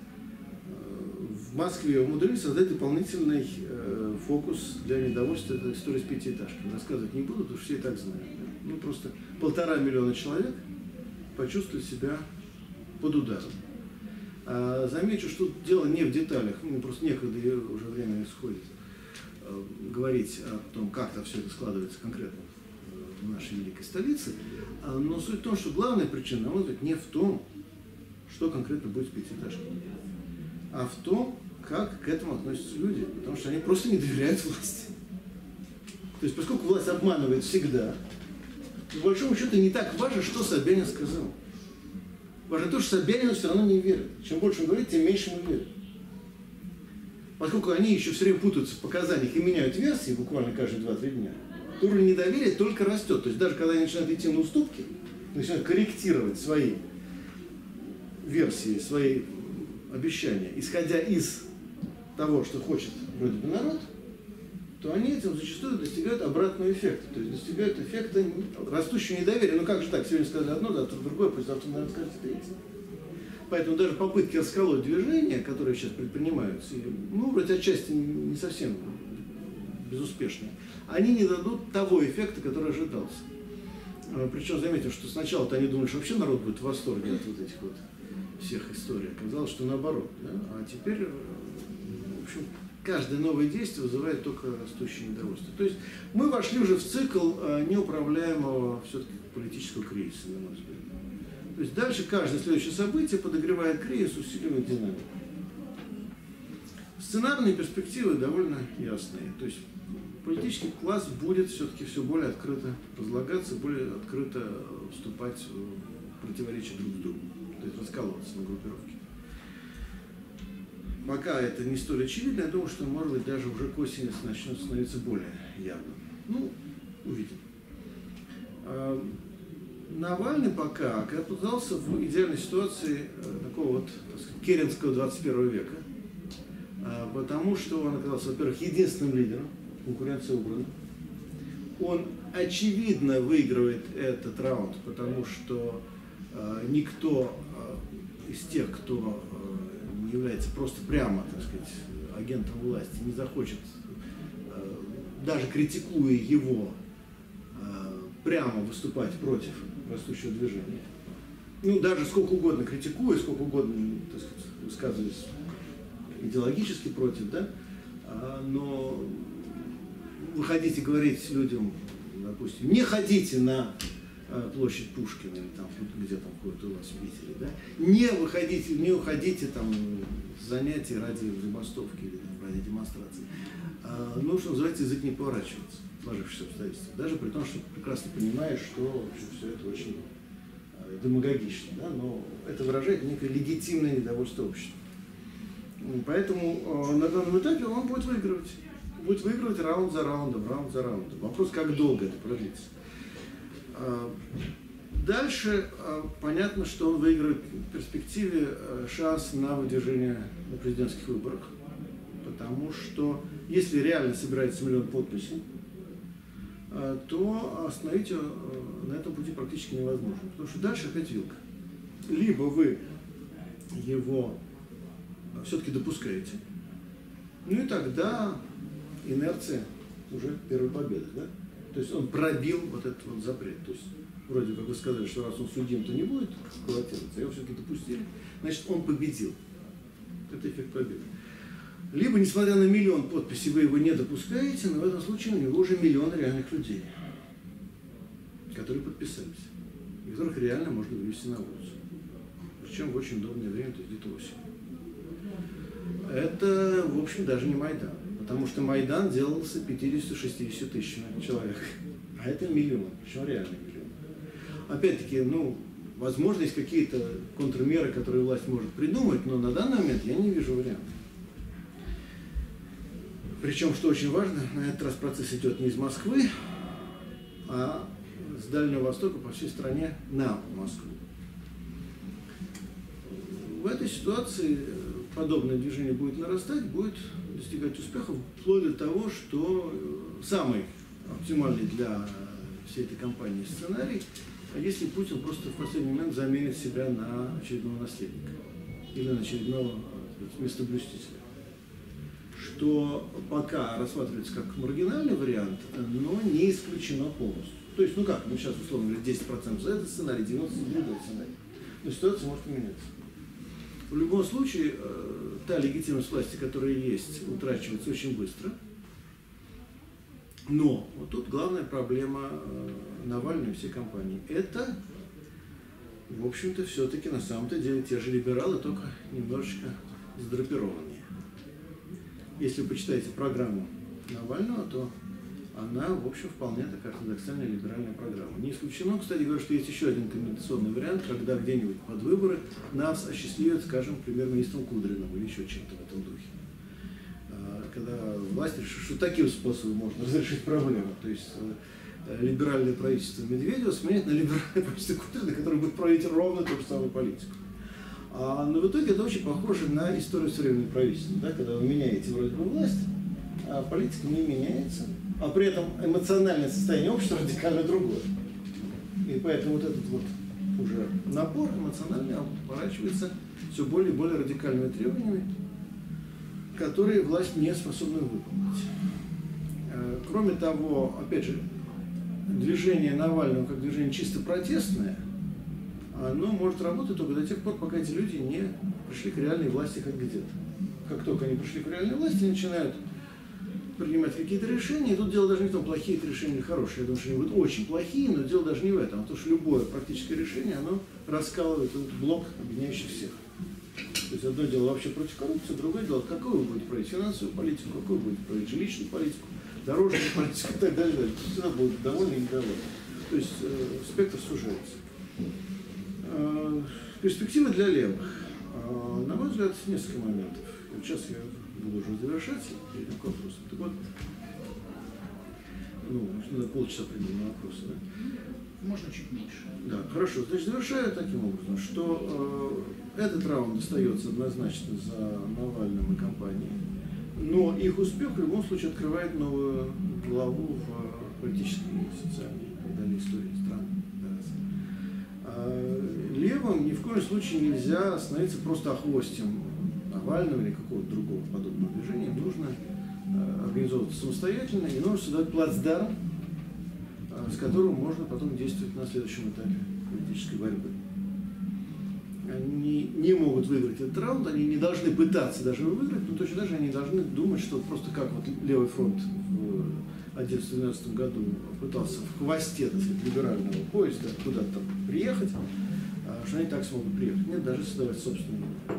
в Москве умудрились создать дополнительный э, фокус для недовольства. Это история с пятиэтажками. Рассказывать не буду, потому что все и так знают. Да? Ну, просто полтора миллиона человек почувствовали себя под ударом. А, замечу, что дело не в деталях. Ну, просто некогда, уже время исходит, э, говорить о том, как-то все это складывается конкретно в нашей великой столице. А, но суть в том, что главная причина, на мой взгляд, не в том, что конкретно будет с пятиэтажками, а в том, как к этому относятся люди, потому что они просто не доверяют власти. То есть, поскольку власть обманывает всегда, по большому счету не так важно, что Собянин сказал. Важно то, что Собянину все равно не верят. Чем больше он говорит, тем меньше ему верят. Поскольку они еще все время путаются в показаниях и меняют версии буквально каждые два-три дня, то уровень недоверия только растет. То есть даже когда они начинают идти на уступки, начинают корректировать свои версии, свои обещания, исходя из того, что хочет вроде бы народ, то они этим зачастую достигают обратного эффекта. То есть достигают эффекта растущего недоверия. Ну как же так, сегодня сказали одно, завтра другое, послезавтра, наверное, скажете третье. Поэтому даже попытки расколоть движения, которые сейчас предпринимаются, ну, вроде отчасти не совсем безуспешные, они не дадут того эффекта, который ожидался. Причем заметим, что сначала-то они думали, что вообще народ будет в восторге от вот этих вот всех историй. Оказалось, что наоборот. Да? А теперь, в общем, каждое новое действие вызывает только растущее недовольство. То есть мы вошли уже в цикл неуправляемого все-таки политического кризиса, на мой взгляд. То есть дальше каждое следующее событие подогревает кризис, усиливает динамику. Сценарные перспективы довольно ясные. То есть политический класс будет все-таки все более открыто разлагаться, более открыто вступать в противоречия друг с другом. То есть раскалываться на группировки. Пока это не столь очевидно, я думаю, что, может быть, даже уже к осени начнет становиться более явным. Ну, увидим. Навальный пока оказался в идеальной ситуации такого вот, так сказать, керенского двадцать первого века, потому что он оказался, во-первых, единственным лидером, конкуренция убрана. Он очевидно выигрывает этот раунд, потому что никто из тех, кто не является просто прямо, так сказать, агентом власти, не захочет, даже критикуя его, прямо выступать против растущего движения. Ну, даже сколько угодно критикуя, сколько угодно, так сказать, высказываясь идеологически против, да, но выходить и говорить людям, допустим, не ходите на площадь Пушкина, или там, где там ходит у вас в Питере, да, не выходите, не уходите там с занятий ради забастовки или там, ради демонстрации. Ну, что называется, язык не поворачивается в сложившихся обстоятельствах. Даже при том, что прекрасно понимаешь, что в общем, все это очень демагогично, да, но это выражает некое легитимное недовольство общества. Поэтому на данном этапе он будет выигрывать. Будет выигрывать раунд за раундом, раунд за раундом. Вопрос, как долго это продлится. Дальше понятно, что он выигрывает в перспективе шанс на выдвижение на президентских выборах. Потому что если реально собирается миллион подписей, то остановить его на этом пути практически невозможно. Потому что дальше опять вилка. Либо вы его все-таки допускаете, ну и тогда инерция уже первой победы, да? То есть он пробил вот этот вот запрет. То есть вроде как вы сказали, что раз он судим, то не будет баллотироваться, его все-таки допустили, значит он победил. Это эффект победы. Либо, несмотря на миллион подписей, вы его не допускаете, но в этом случае у него уже миллион реальных людей, которые подписались, и которых реально можно вывести на улицу. Причем в очень удобное время, то есть где-то осенью. Это, в общем, даже не Майдан. Потому что Майдан делался пятьюдесятью-шестьюдесятью тысячами человек. А это миллион, причем реальный миллион. Опять-таки, ну, возможно, есть какие-то контрмеры, которые власть может придумать, но на данный момент я не вижу вариантов. Причем, что очень важно, на этот раз процесс идет не из Москвы, а с Дальнего Востока по всей стране на Москву. В этой ситуации подобное движение будет нарастать, будет достигать успехов, вплоть до того, что самый оптимальный для всей этой кампании сценарий, если Путин просто в последний момент заменит себя на очередного наследника или на очередного местоблюстителя. Что пока рассматривается как маргинальный вариант, но не исключено полностью. То есть, ну как, мы сейчас условно говорим десять процентов за этот сценарий, девяносто процентов за другой сценарий. Но ситуация может меняться. В любом случае, та легитимность власти, которая есть, утрачивается очень быстро. Но вот тут главная проблема Навального и всей кампании. Это, в общем-то, все-таки на самом-то деле те же либералы, только немножечко задрапированные. Если вы почитаете программу Навального, то она, в общем, вполне такая ортодоксальная либеральная программа. Не исключено, кстати говоря, что есть еще один комбинационный вариант, когда где-нибудь под выборы нас осчастливят, скажем, премьер-министром Кудриным или еще чем-то в этом духе. Когда власть решит, что таким способом можно разрешить проблему. То есть либеральное правительство Медведева сменит на либеральное правительство Кудрина, которое будет править ровно ту же самую политику. А, но в итоге это очень похоже на историю современного правительства, да, когда вы меняете вроде бы власть, а политика не меняется, а при этом эмоциональное состояние общества радикально другое. И поэтому вот этот вот уже напор эмоциональный оборачивается все более и более радикальными требованиями, которые власть не способна выполнить. Кроме того, опять же, движение Навального как движение чисто протестное, оно может работать только до тех пор, пока эти люди не пришли к реальной власти хоть где-то. Как только они пришли к реальной власти, начинают принимать какие-то решения, и тут дело даже не в том, плохие это решения или хорошие. Я думаю, что они будут очень плохие, но дело даже не в этом, а то, что любое практическое решение, оно раскалывает этот блок, объединяющий всех. То есть одно дело вообще против коррупции, другое дело, какую вы будете проводить финансовую политику, какую вы будете проводить жилищную политику, дорожную политику и так далее. Всегда будут довольны и недовольны. То есть э, спектр сужается. Э, перспективы для левых. Э, на мой взгляд, несколько моментов. Вот сейчас я буду уже завершать, перейдем к вопросам. Так вот, ну, надо полчаса придем на вопросы, да? Можно чуть меньше. Да, хорошо. Значит, завершаю таким образом, что э, этот раунд остается однозначно за Навальным и компанией, но их успех в любом случае открывает новую главу в политической и социальной и далее истории страны. А левым ни в коем случае нельзя становиться просто охвостем Навального или какого-то другого подобного движения. Им нужно э, организовываться самостоятельно и нужно создавать плацдарм, с которым можно потом действовать на следующем этапе политической борьбы. Они не могут выиграть этот раунд, они не должны пытаться даже его выиграть, но точно даже они должны думать, что просто как вот Левый фронт в одиннадцатом-двенадцатом году пытался в хвосте, так сказать, либерального поезда куда-то приехать, что они так смогут приехать. Нет, даже создавать собственные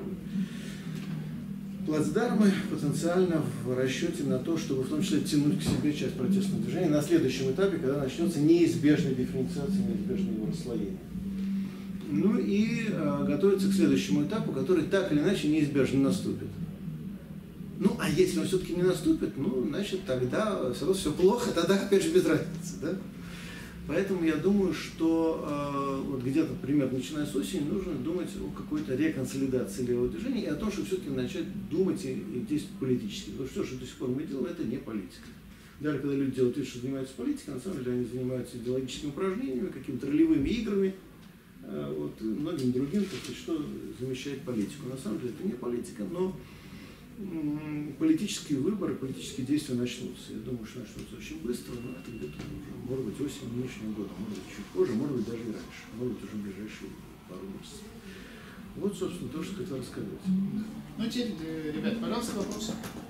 плацдармы потенциально в расчете на то, чтобы в том числе тянуть к себе часть протестного движения на следующем этапе, когда начнется неизбежная дифференциация, неизбежное его расслоение. Ну и э, готовиться к следующему этапу, который так или иначе неизбежно наступит. Ну, а если он все-таки не наступит, ну, значит, тогда все равно все плохо, тогда опять же без разницы, да? Поэтому я думаю, что э, вот где-то примерно начиная с осени нужно думать о какой-то реконсолидации левого движения и о том, чтобы все-таки начать думать и, и действовать политически. Потому что все, что до сих пор мы делаем, это не политика. Даже когда люди делают вид, что занимаются политикой, на самом деле они занимаются идеологическими упражнениями, какими-то ролевыми играми, э, вот, и многим другим, так сказать, что замещает политику. На самом деле это не политика, но политические выборы, политические действия начнутся. Я думаю, что начнутся очень быстро, но это где-то уже, может быть, осенью нынешнего года, может быть, чуть позже, может быть, даже и раньше, может быть, уже в ближайшие пару месяцев. Вот, собственно, то, что хотел рассказать. Ну, теперь, ребят, пожалуйста, вопросы.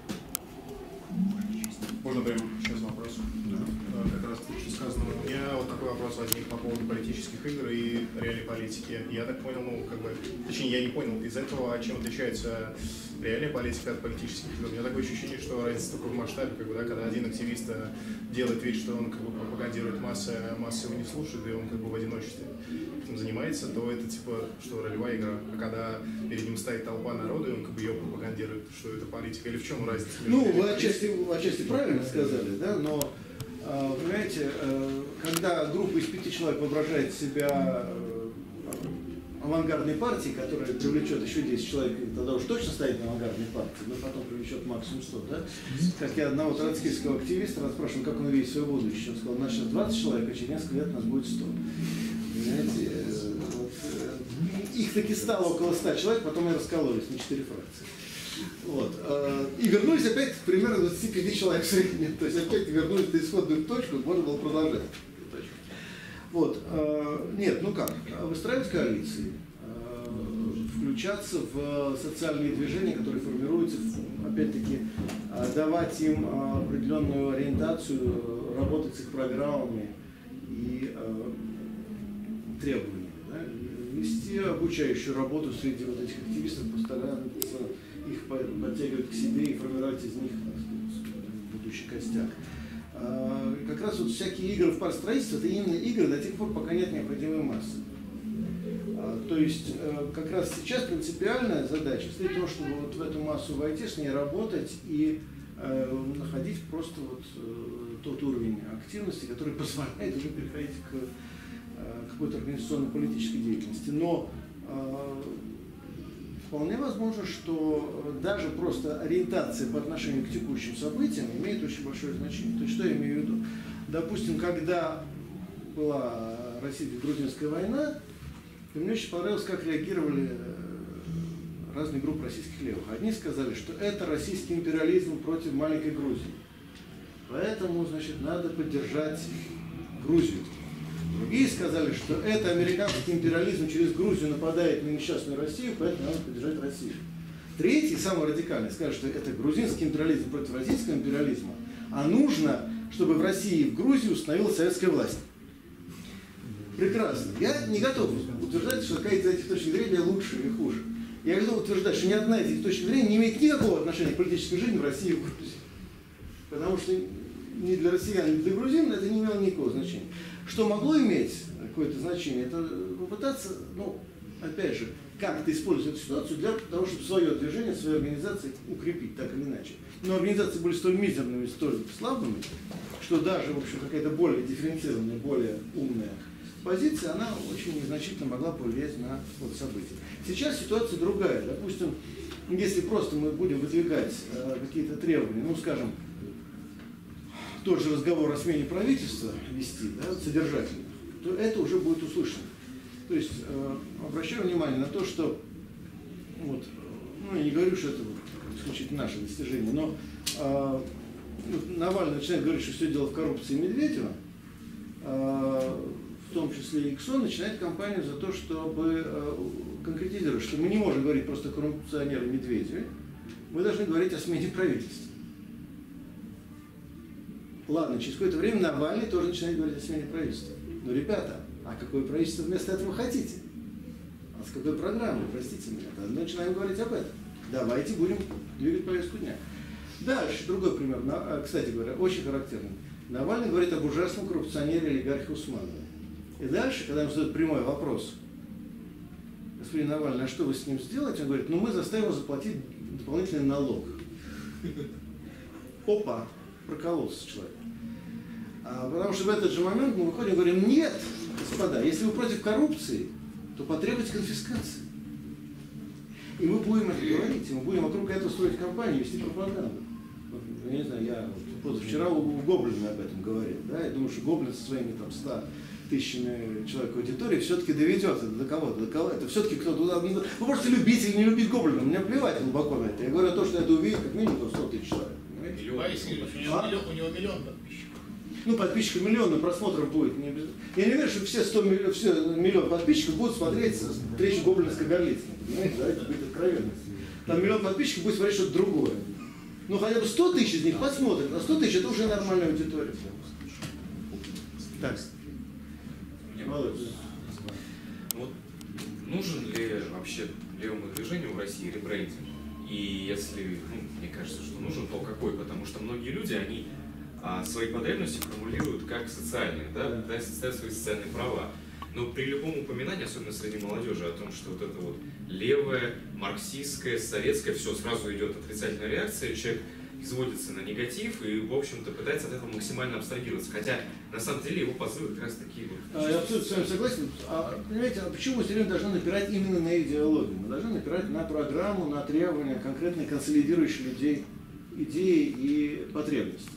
Можно прямо сейчас вопрос? Да. Как раз таки сказано. У меня вот такой вопрос возник по поводу политических игр и реальной политики. Я так понял, ну, как бы, точнее, я не понял из этого, чем отличается реальная политика от политических игр. У меня такое ощущение, что разница только в масштабе, как бы, да, когда один активист делает вид, что он как бы пропагандирует массы, а массы его не слушают, и он как бы в одиночестве этим занимается, то это типа, что ролевая игра. А когда перед ним стоит толпа народа, и он как бы ее пропагандирует, что это политика, или в чем разница? Ну, вы отчасти, отчасти правильно сказали, да, но, понимаете, когда группа из пяти человек воображает себя авангардной партией, которая привлечет еще десять человек, тогда уж точно стоит на авангардной партии, но потом привлечет максимум сто, да? Как я одного троцкистского активиста расспрашивал, как он видит свое будущее. Он сказал, у нас сейчас двадцать человек, а через несколько лет нас будет сто. Понимаете, вот, их таки стало около ста человек, потом и раскололись на четыре фракции. Вот. И вернулись опять примерно двадцати пяти человек в среднем. То есть опять вернулись на исходную точку, можно было продолжать. Вот. Нет, ну как, выстраивать коалиции, включаться в социальные движения, которые формируются, опять-таки, давать им определенную ориентацию, работать с их программами и требованиями. Да? Вести обучающую работу среди вот этих активистов, постараться их подтягивать к себе и формировать из них, так сказать, будущий костяк. Как раз вот всякие игры в парстроительстве, это именно игры до тех пор, пока нет необходимой массы. То есть как раз сейчас принципиальная задача стоит в том, чтобы вот в эту массу войти, с ней работать и находить просто вот тот уровень активности, который позволяет уже переходить к какой-то организационно-политической деятельности. Но вполне возможно, что даже просто ориентация по отношению к текущим событиям имеет очень большое значение. То есть, что я имею в виду? Допустим, когда была Российско-Грузинская война, мне очень понравилось, как реагировали разные группы российских левых. Одни сказали, что это российский империализм против маленькой Грузии. Поэтому, значит, надо поддержать Грузию. Другие сказали, что это американский империализм через Грузию нападает на несчастную Россию, поэтому надо поддержать Россию. Третий, самый радикальный, скажет, что это грузинский империализм против российского империализма, а нужно, чтобы в России и в Грузии установилась советская власть. Прекрасно. Я не готов утверждать, что какая-то из этих точек зрения лучше или хуже. Я готов утверждать, что ни одна из этих точек зрения не имеет никакого отношения к политической жизни в России и в Грузии. Потому что ни для россиян, ни для грузин это не имело никакого значения. Что могло иметь какое-то значение, это попытаться, ну, опять же, как-то использовать эту ситуацию для того, чтобы свое движение, свою организацию укрепить, так или иначе. Но организации были столь мизерными, столь слабыми, что даже, в общем, какая-то более дифференцированная, более умная позиция, она очень незначительно могла повлиять на ход событий. Сейчас ситуация другая. Допустим, если просто мы будем выдвигать э, какие-то требования, ну, скажем, тот же разговор о смене правительства вести, да, содержательно, то это уже будет услышано. То есть э, обращаю внимание на то, что, вот, ну, я не говорю, что это вот, исключительно наше достижение, но э, Навальный начинает говорить, что все дело в коррупции Медведева, э, в том числе и иксон, начинает кампанию за то, чтобы э, конкретизировать, что мы не можем говорить просто о коррупционере Медведеве, мы должны говорить о смене правительства. Ладно, через какое-то время Навальный тоже начинает говорить о смене правительства. Но, ребята, а какое правительство вместо этого хотите? А с какой программой, простите меня? Тогда начинаем говорить об этом. Давайте будем двигать повестку дня. Дальше, другой пример, кстати говоря, очень характерный. Навальный говорит об ужасном коррупционере олигархе Усманове. И дальше, когда ему задают прямой вопрос, господин Навальный, а что вы с ним сделаете? Он говорит, ну мы заставим его заплатить дополнительный налог. Опа, прокололся человек. А, потому что в этот же момент мы выходим и говорим, нет, господа, если вы против коррупции, то потребуйте конфискации. И мы будем это говорить, и мы будем вокруг этого строить кампанию, вести пропаганду. Вот, я не знаю, я позавчера у Гоблина об этом говорил, да, я думаю, что Гоблин со своими там ста тысячами человек аудитории все-таки доведет это до кого-то, до кого это все-таки кто-то туда. Вы можете любить или не любить Гоблина, мне плевать глубоко на это. Я говорю о том, что это увидит как минимум сто тысяч человек. Борис Юрьевич, у него, А? миллион, у него миллион подписчиков. Ну, подписчиков миллион, но просмотров будет не обязательно. Я не верю, что все сто миллион, все миллион подписчиков будут смотреть встречу Гоблина с Кагарлицким. Понимаете, давайте быть откровенны. Там миллион подписчиков будет смотреть что-то другое. Ну, хотя бы сто тысяч из них посмотрят, а сто тысяч это уже нормальная аудитория. Так. Володя. Вот нужен ли вообще левому движению в России ребрендинг? И если, ну, мне кажется, что нужен, то какой? Потому что многие люди, они а, свои потребности формулируют как социальные, да, Да. пытаются составить свои социальные права. Но при любом упоминании, особенно среди молодежи, о том, что вот это вот левое, марксистское, советское, все, сразу идет отрицательная реакция, человек изводится на негатив и, в общем-то, пытается от этого максимально абстрагироваться. Хотя, на самом деле, его позывы как раз такие вот. А, я абсолютно с вами согласен. А, понимаете, а почему мы все время должны напирать именно на идеологию? Мы должны напирать на программу, на требования, конкретные консолидирующие людей идеи и потребности.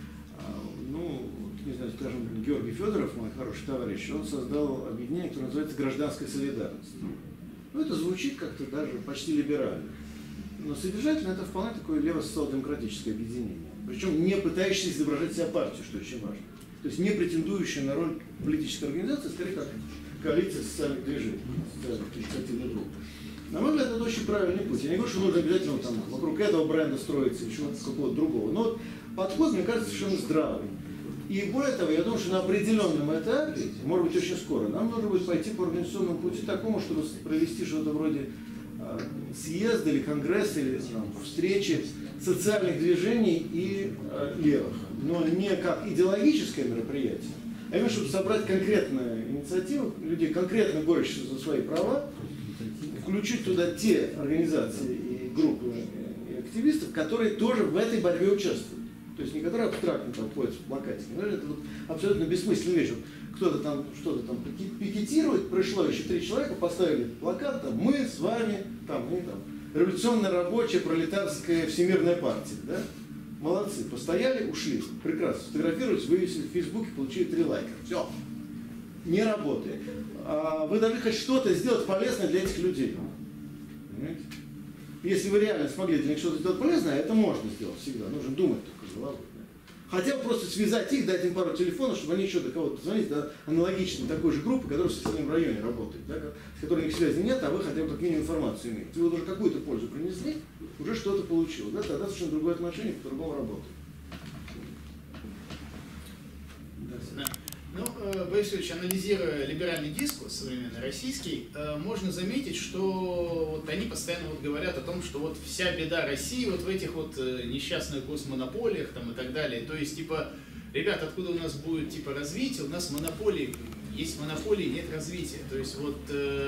А, ну, не знаю, скажем, Георгий Федоров, мой хороший товарищ, он создал объединение, которое называется «Гражданская солидарность». Ну, это звучит как-то даже почти либерально. Но содержательно это вполне такое лево-социал-демократическое объединение. Причем не пытающееся изображать себя партию, что очень важно. То есть не претендующая на роль политической организации, скорее как коалиция социальных движений, социальных инициативных групп. На мой взгляд, это очень правильный путь. Я не говорю, что нужно обязательно там, вокруг этого бренда строиться, еще какого-то другого. Но вот подход, мне кажется, совершенно здравый. И более того, я думаю, что на определенном этапе, может быть очень скоро, нам нужно будет пойти по организационному пути такому, чтобы провести что-то вроде э, съезда или конгресса, или там, встречи социальных движений и э, левых. Но не как идеологическое мероприятие, а именно, чтобы собрать конкретную инициативу, людей, конкретно борющихся за свои права, включить туда те организации и группы и активистов, которые тоже в этой борьбе участвуют. То есть не которые абстрактно там ходят с плакатиками. Это вот абсолютно бессмысленная вещь. Кто-то там что-то там пикетирует, пришло еще три человека, поставили плакат, там, мы с вами, там, мы там, революционная рабочая пролетарская всемирная партия. Да? Молодцы, постояли, ушли. Прекрасно. Сфотографировались, вывесили в Фейсбуке, получили три лайка. Все. Не работает. А вы должны хоть что-то сделать полезное для этих людей. Понимаете? Если вы реально смогли для них что-то сделать полезное, это можно сделать всегда. Нужно думать только головой. Хотя бы просто связать их, дать им пару телефонов, чтобы они еще до кого-то позвонили, до аналогичной такой же группы, которая в соседнем районе работает, да, с которой у них связи нет, а вы хотя бы как минимум информацию имеете. Вы уже какую-то пользу принесли, уже что-то получил. Да, тогда совершенно другое отношение, по-другому работает. Да. Ну, Борис Юрьевич, анализируя либеральный дискурс, современный российский, можно заметить, что вот они постоянно вот говорят о том, что вот вся беда России вот в этих вот несчастных госмонополиях там и так далее. То есть, типа, ребят, откуда у нас будет типа развитие? У нас монополии, есть монополии, нет развития. То есть вот...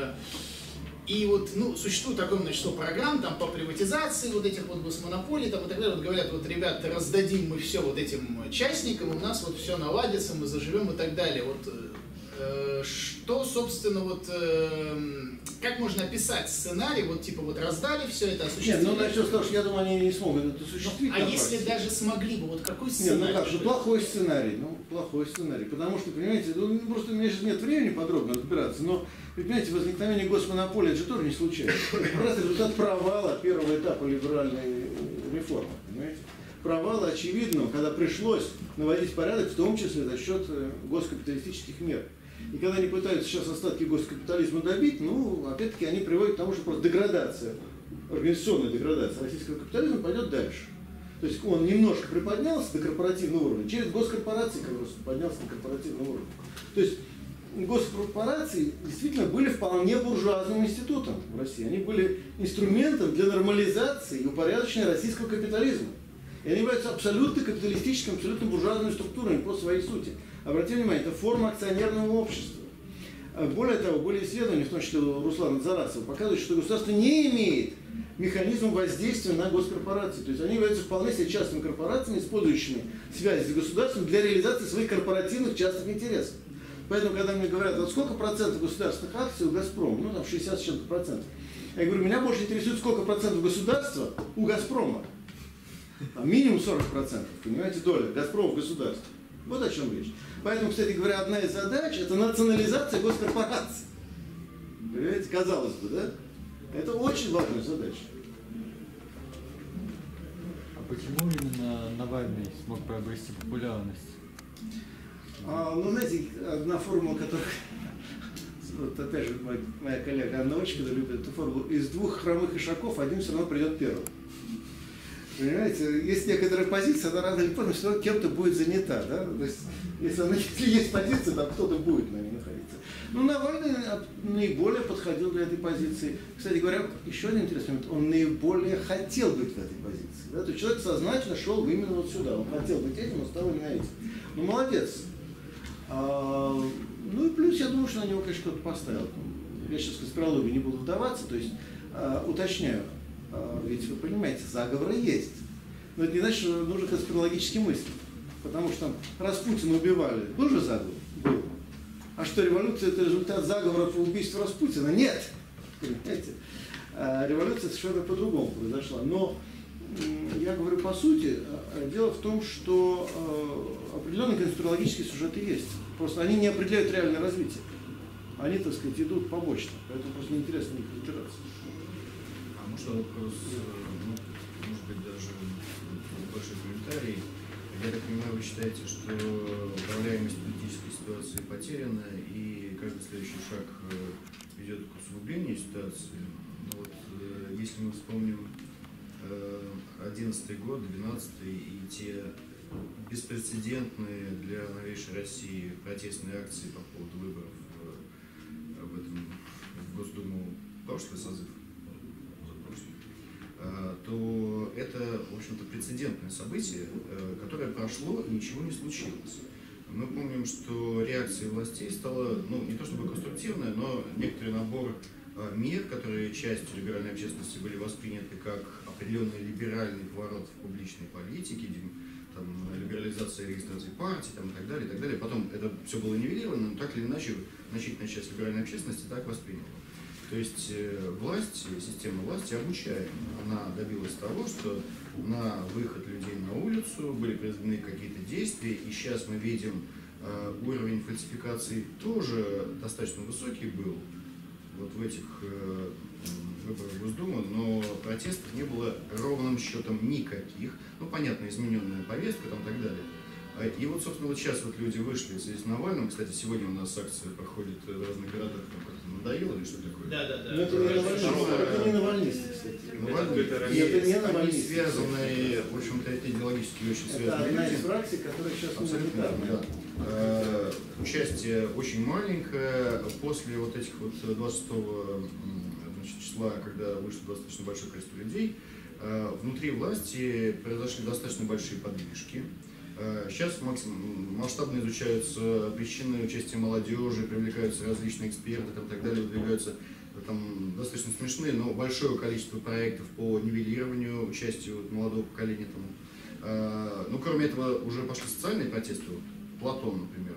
И вот, ну, существует огромное число программ там по приватизации вот этих вот госмонополий там и так далее. Вот говорят, вот, ребят, раздадим мы все вот этим частникам, у нас вот все наладится, мы заживем и так далее. Вот э, что, собственно, вот э, как можно описать сценарий, вот типа вот раздали все это, осуществили? Нет, ну начнем с того, что я думаю, они не смогут это осуществить. А если даже смогли бы, вот какой сценарий? Нет, ну как, ну плохой сценарий, ну плохой сценарий, потому что, понимаете, ну просто у меня сейчас нет времени подробно разбираться, но, вы понимаете, возникновение госмонополии, это же тоже не случайно. Это просто результат провала первого этапа либеральной реформы, понимаете? Провала очевидного, когда пришлось наводить порядок, в том числе за счет госкапиталистических мер. И когда они пытаются сейчас остатки госкапитализма добить, ну, опять-таки, они приводят к тому, что просто деградация, организационная деградация российского капитализма пойдет дальше. То есть он немножко приподнялся до корпоративного уровня, через госкорпорации как раз поднялся до корпоративного уровня. То есть госкорпорации действительно были вполне буржуазным институтом в России. Они были инструментом для нормализации и упорядочения российского капитализма. И они являются абсолютно капиталистической, абсолютно буржуазной структурой по своей сути. Обратите внимание, это форма акционерного общества. Более того, были исследования, в том числе у Руслана Дзарасова, показывают, что государство не имеет механизма воздействия на госкорпорации. То есть они являются вполне себе частными корпорациями, использующими связи с государством для реализации своих корпоративных частных интересов. Поэтому, когда мне говорят, вот сколько процентов государственных акций у «Газпрома», ну там шестьдесят с чем-то процентов, я говорю, меня больше интересует, сколько процентов государства у «Газпрома». Там, минимум сорок процентов, понимаете, доля «Газпрома» в государстве. Вот о чем речь. Поэтому, кстати говоря, одна из задач – это национализация госкорпораций. Понимаете, казалось бы, да? Это очень важная задача. А почему именно Навальный смог приобрести популярность? А, ну, знаете, одна формула, которую, вот опять же, моя, моя коллега Анна Очкина любит эту формулу, из двух хромых ишаков один все равно придет первым. Понимаете, есть некоторая позиция, она рано или поздно все равно кем-то будет занята, да? То есть, если, она, если есть позиция, там кто-то будет на ней находиться. Ну, Навальный наиболее подходил для этой позиции. Кстати говоря, еще один интересный момент, он наиболее хотел быть в этой позиции. Да? То есть человек сознательно шел именно вот сюда, он хотел быть этим, он стал именно этим. Ну, молодец. А, ну и плюс, я думаю, что на него, конечно, кто-то поставил. Я сейчас в конспирологию не буду вдаваться, то есть а, уточняю. А, ведь вы понимаете, заговоры есть. Но это не значит, что нужно конспирологически мыслить. Потому что там Распутина убивали. Был же заговор? Был. А что, революция – это результат заговора по убийству Распутина? Нет! Понимаете? А революция совершенно по-другому произошла. Но я говорю по сути, дело в том, что определенные конспирологические сюжеты есть. Просто они не определяют реальное развитие. Они, так сказать, идут побочно. Поэтому просто неинтересно в них разбираться. А может вопрос, ну, может быть, даже большой комментарий. Я так понимаю, вы считаете, что управляемость политической ситуации потеряна, и каждый следующий шаг ведет к усугублению ситуации. Но вот, если мы вспомним одиннадцатый год, двенадцатый и те беспрецедентные для новейшей России протестные акции по поводу выборов в, этом, в Госдуму прошлый созыв, то это, в общем-то, прецедентное событие, которое прошло и ничего не случилось. Мы помним, что реакция властей стала, ну, не то чтобы конструктивная, но некоторый набор мер, которые частью либеральной общественности были восприняты как определенный либеральный поворот в публичной политике, там, либерализация регистрации партий там, и так далее, и так далее. Потом это все было нивелировано, но так или иначе значительная часть либеральной общественности так восприняла. То есть власть, система власти обучаема. Она добилась того, что на выход людей на улицу были произведены какие-то действия, и сейчас мы видим э, уровень фальсификации тоже достаточно высокий был вот в этих э, выборах в Госдуму, но протестов не было ровным счетом никаких. Ну, понятно, измененная повестка там и так далее. И вот, собственно, вот сейчас вот люди вышли в связи с Навальным. Кстати, сегодня у нас акция проходит в разных городах, там как-то надоело или что такое? Да, да, да. Но это не навальнисты, это не навальнисты, кстати. Навальный, это не навальнисты. Связанные, в общем-то, идеологически очень связанные. Это одна люди. из фракций, которая сейчас Абсолютно, да. Э, участие очень маленькое. После вот этих вот двадцать шестого значит, числа, когда вышло достаточно большое количество людей, э, внутри власти произошли достаточно большие подвижки. Сейчас масштабно изучаются причины участия молодежи, привлекаются различные эксперты там, и так далее, выдвигаются там, достаточно смешные, но большое количество проектов по нивелированию участия вот, молодого поколения. Там. Ну, кроме этого, уже пошли социальные протесты. Вот, Платон, например.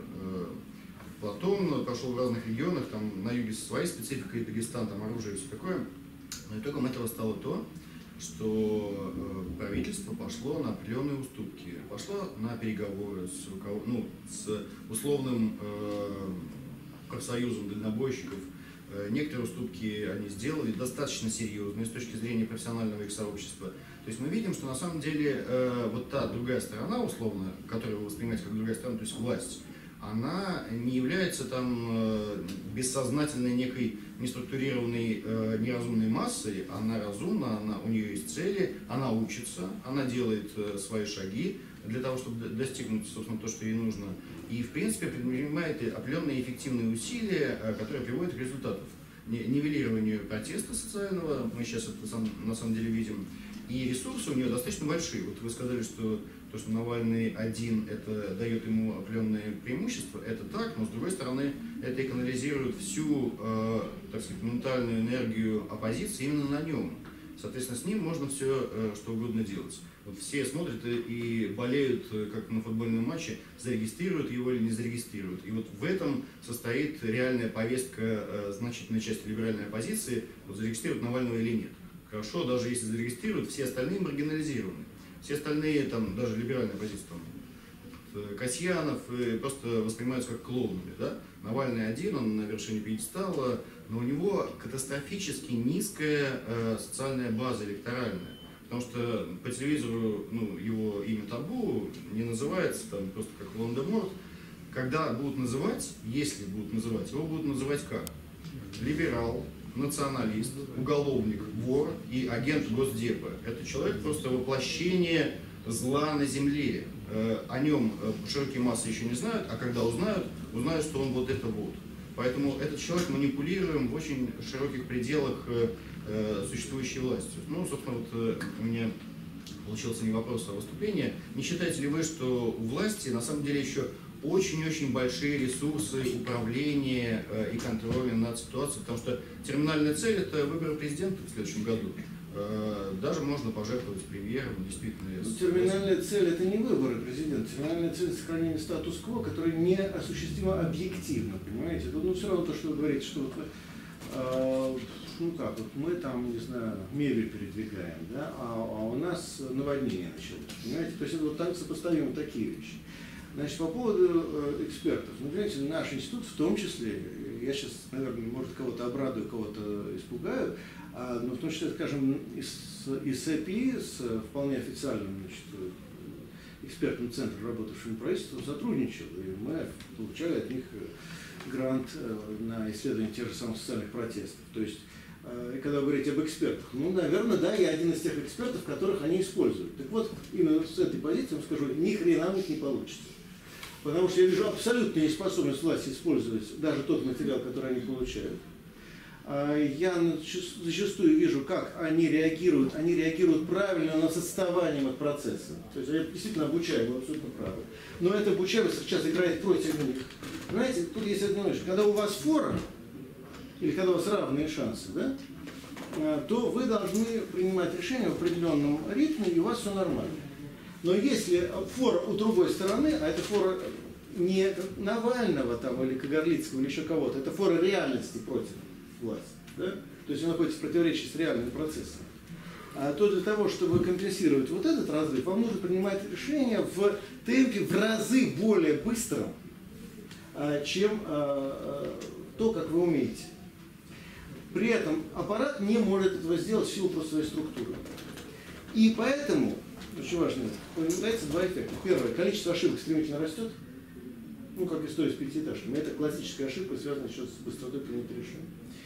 Платон пошел в разных регионах, там на юге со своей спецификой, Дагестан, там оружие и все такое. Но итогом этого стало то, что э, правительство пошло на определенные уступки, пошло на переговоры с, руковод... ну, с условным э, профсоюзом дальнобойщиков. Э, некоторые уступки они сделали достаточно серьезные с точки зрения профессионального их сообщества. То есть мы видим, что на самом деле э, вот та другая сторона, условно, которую вы воспринимаете как другая сторона, то есть власть, она не является там э, бессознательной некой неструктурированной э, неразумной массой, она разумна, она, у нее есть цели, она учится, она делает э, свои шаги для того, чтобы достигнуть, собственно, то, что ей нужно. И, в принципе, предпринимает определенные эффективные усилия, э, которые приводят к результатам. Нивелированию протеста социального, мы сейчас это сам, на самом деле видим, и ресурсы у нее достаточно большие. Вот вы сказали, что то, что Навальный один, это дает ему определенные преимущества, это так, но с другой стороны, это и канализирует всю, э, так сказать, ментальную энергию оппозиции именно на нем. Соответственно, с ним можно все, э, что угодно делать. Вот все смотрят и болеют, как на футбольном матче, зарегистрируют его или не зарегистрируют. И вот в этом состоит реальная повестка э, значительной части либеральной оппозиции, вот зарегистрируют Навального или нет. Хорошо, даже если зарегистрируют, все остальные маргинализированы. Все остальные, там, даже либеральная позиция, там, вот, Касьянов э, просто воспринимаются как клоунами. Да? Навальный один, он на вершине пьедестала, но у него катастрофически низкая э, социальная база электоральная. Потому что по телевизору ну, его имя табу, не называется там просто как Волан-де-Морт. Когда будут называть, если будут называть, его будут называть как? Либерал, националист, уголовник, вор и агент Госдепа. Это человек просто воплощение зла на земле. О нем широкие массы еще не знают, а когда узнают, узнают, что он вот это вот. Поэтому этот человек манипулируем в очень широких пределах существующей властью. Ну, собственно, вот у меня получился не вопрос, а выступление. Не считаете ли вы, что у власти на самом деле еще очень-очень большие ресурсы управления и контроля над ситуацией, потому что терминальная цель – это выборы президента в следующем году. Даже можно пожертвовать премьером, действительно. Но терминальная цель – это не выборы президента. Терминальная цель – сохранение статус-кво, который не осуществимо объективно, понимаете? Это, ну, все равно то, что вы говорите, что вот, э, ну как, вот мы там, не знаю, мебель передвигаем, да, а, а у нас наводнение началось, понимаете? То есть это вот так сопоставимы такие вещи. Значит, по поводу э, экспертов. Ну, понимаете, наш институт в том числе, я сейчас, наверное, может, кого-то обрадую, кого-то испугаю, а, но в том числе, скажем, и с, и с ЭПИ, с вполне официальным, значит, экспертным центром, работавшим правительством, сотрудничал, и мы получали от них грант на исследование тех же самых социальных протестов. То есть, и когда вы говорите об экспертах, ну, наверное, да, я один из тех экспертов, которых они используют. Так вот, именно с этой позиции я скажу, ни хрена у них не получится. Потому что я вижу абсолютную неспособность власти использовать даже тот материал, который они получают. Я зачастую вижу, как они реагируют. Они реагируют правильно, но с отставанием от процесса. То есть я действительно обучаю, вы абсолютно правы. Но эта обучаемость сейчас играет против них. Знаете, тут есть одна вещь. Когда у вас фора, или когда у вас равные шансы, да, то вы должны принимать решения в определенном ритме, и у вас все нормально. Но если фора у другой стороны, а это фора не Навального там, или Кагарлицкого, или еще кого-то, это фора реальности против власти, да? То есть он находится в противоречии с реальным процессом, а то для того, чтобы компенсировать вот этот разрыв, вам нужно принимать решения в темпе в разы более быстром, чем то, как вы умеете. При этом аппарат не может этого сделать в силу просто своей структуры. И поэтому, очень важно, появляется два эффекта. Первое, количество ошибок стремительно растет, ну, как история с пятиэтажками. Это классическая ошибка, связанная еще с быстротой принятия решений.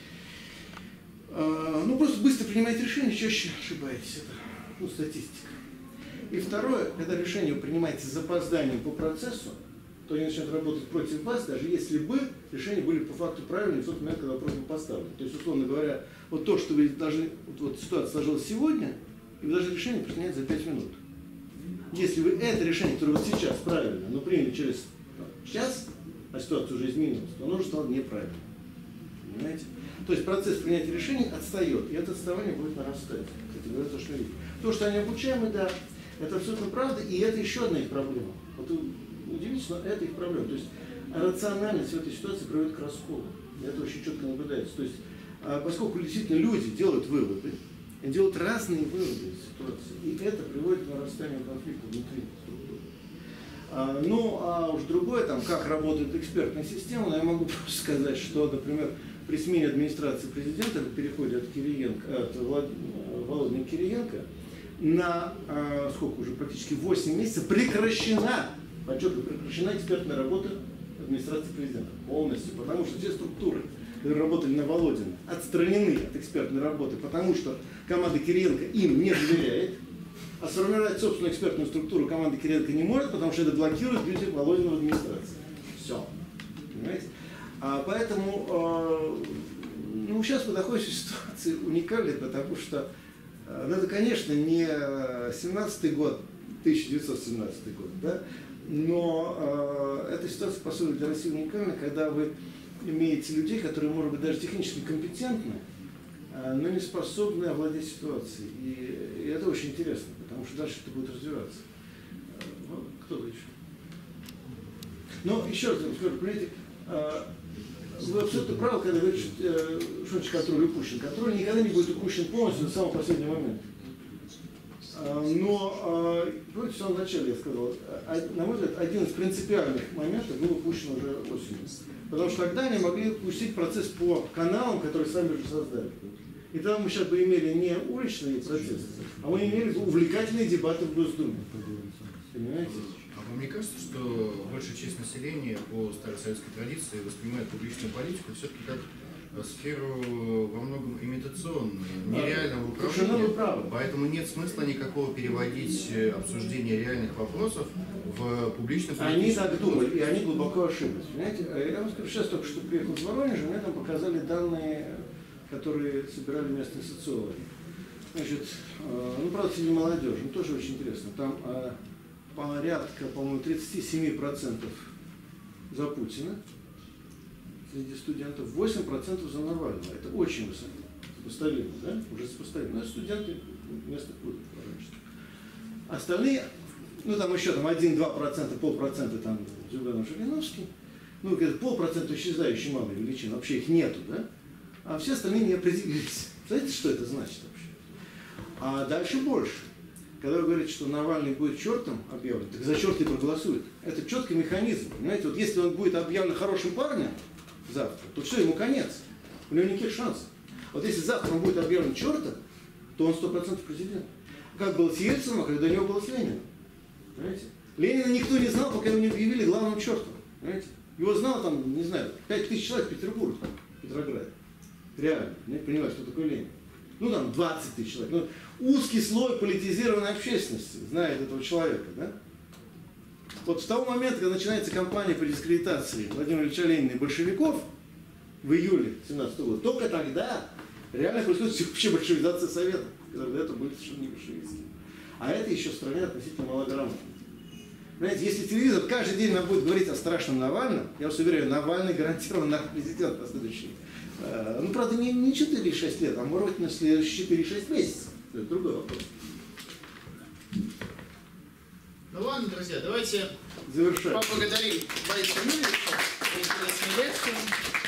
А, ну, просто быстро принимаете решения, чаще ошибаетесь. Это, ну, статистика. И второе, когда решение вы принимаете с запозданием по процессу, то они начинают работать против вас, даже если бы решения были по факту правильными в тот момент, когда вопрос был поставлен. То есть, условно говоря, вот то, что вы должны, вот, вот ситуация сложилась сегодня, и вы должны решение принять за пять минут. Если вы это решение, которое вот сейчас правильно, но приняли через там, час, а ситуация уже изменилась, то оно уже стало неправильным. Понимаете? То есть процесс принятия решений отстает, и это отставание будет нарастать. Это говорят, то, что видите. То, что они обучаемы, да, это абсолютно правда, и это еще одна их проблема. Вот удивительно, это их проблема. То есть рациональность в этой ситуации приводит к расколу. И это очень четко наблюдается. То есть, поскольку действительно люди делают выводы, они делают разные выводы из ситуации, и это приводит к нарастанию конфликта внутри структуры. А, ну, а уж другое, там, как работает экспертная система, но я могу просто сказать, что, например, при смене администрации президента, при переходе от, Кириенко, от Володина Кириенко, на а, сколько уже, практически восемь месяцев прекращена, подчеркиваю, прекращена экспертная работа администрации президента полностью, потому что все структуры, которые работали на Володина, отстранены от экспертной работы, потому что команда Кириенко им не доверяет, а сформировать собственную экспертную структуру команда Кириенко не может, потому что это блокирует люди Володина в администрации. Все. Понимаете? А поэтому э, ну, сейчас мы находимся в ситуации уникальной, потому что э, ну, это, конечно, не семнадцатый год, тысяча девятьсот семнадцатый год, да? Но э, эта ситуация, по сути, для России уникальна, когда вы имеете людей, которые, может быть, даже технически компетентны, э, но не способны овладеть ситуацией. И, и это очень интересно, потому что дальше это будет развиваться. Э, ну, кто-то еще. Но еще раз, понимаете, э, вы абсолютно правы, когда говорите, что значит контроль упущен. Контроль никогда не будет упущен полностью до самого последнего момента. А, Но, а, помните, в самом начале я сказал, а, на мой взгляд, один из принципиальных моментов был упущен уже осенью. Потому что тогда они могли пустить процесс по каналам, которые сами уже создали. И тогда мы сейчас бы имели не уличные процессы, а мы имели бы увлекательные дебаты в Госдуме. Понимаете? А вам не кажется, что большая часть населения по старой советской традиции воспринимает публичную политику все-таки как сферу во многом имитационную, нереального управления, поэтому нет смысла никакого переводить обсуждение реальных вопросов в публичную политику? Они так думали, и они глубоко ошиблись. Понимаете? Я вам скажу, сейчас только что приехал из Воронежа, мне там показали данные, которые собирали местные социологи. Значит, ну, правда, среди молодежи, ну, тоже очень интересно. Там порядка, по-моему, тридцать семь процентов за Путина среди студентов, восемь процентов за Навального. Это очень высоко. Сопоставимо, да? Уже сопоставимо. Но студенты местных вузов. Остальные, ну там еще там один-два процента, полпроцента там Зюганов, Жириновский. Ну, полпроцента исчезающей малой величины, вообще их нету, да? А все остальные не определились. Знаете, что это значит вообще? А дальше больше. Когда вы говорите, что Навальный будет чертом объявлен, так за черт и проголосует. Это четкий механизм. Понимаете, вот если он будет объявлен хорошим парнем завтра, то что, ему конец? У него никаких шансов. Вот если завтра он будет объявлен чертом, то он сто процентов президент. Как было с Ельцином, а когда у него было с Лениным. Понимаете? Ленина никто не знал, пока его не объявили главным чертом. Понимаете? Его знало там, не знаю, пять тысяч человек в Петербурге, в Петрограде. Реально, не понимаю, что такое Ленин. Ну там двадцать тысяч человек. Ну, узкий слой политизированной общественности знает этого человека, да? Вот с того момента, когда начинается кампания по дискредитации Владимира Ильича Ленина и большевиков в июле семнадцатого года, только тогда реально происходит всеобщая большевизация Советов, которые до этого были совершенно не большевистские. А это еще в стране относительно малограмотно. Понимаете, если телевизор каждый день нам будет говорить о страшном Навальном, я вас уверяю, Навальный гарантированно наш президент на следующий. Ну, правда, не, не четыре-шесть лет, а может быть на следующие четыре-шесть месяцев. Это другой вопрос. Ну ладно, друзья, давайте завершаем. Поблагодарим Бориса Юрьевича за интересную лекцию.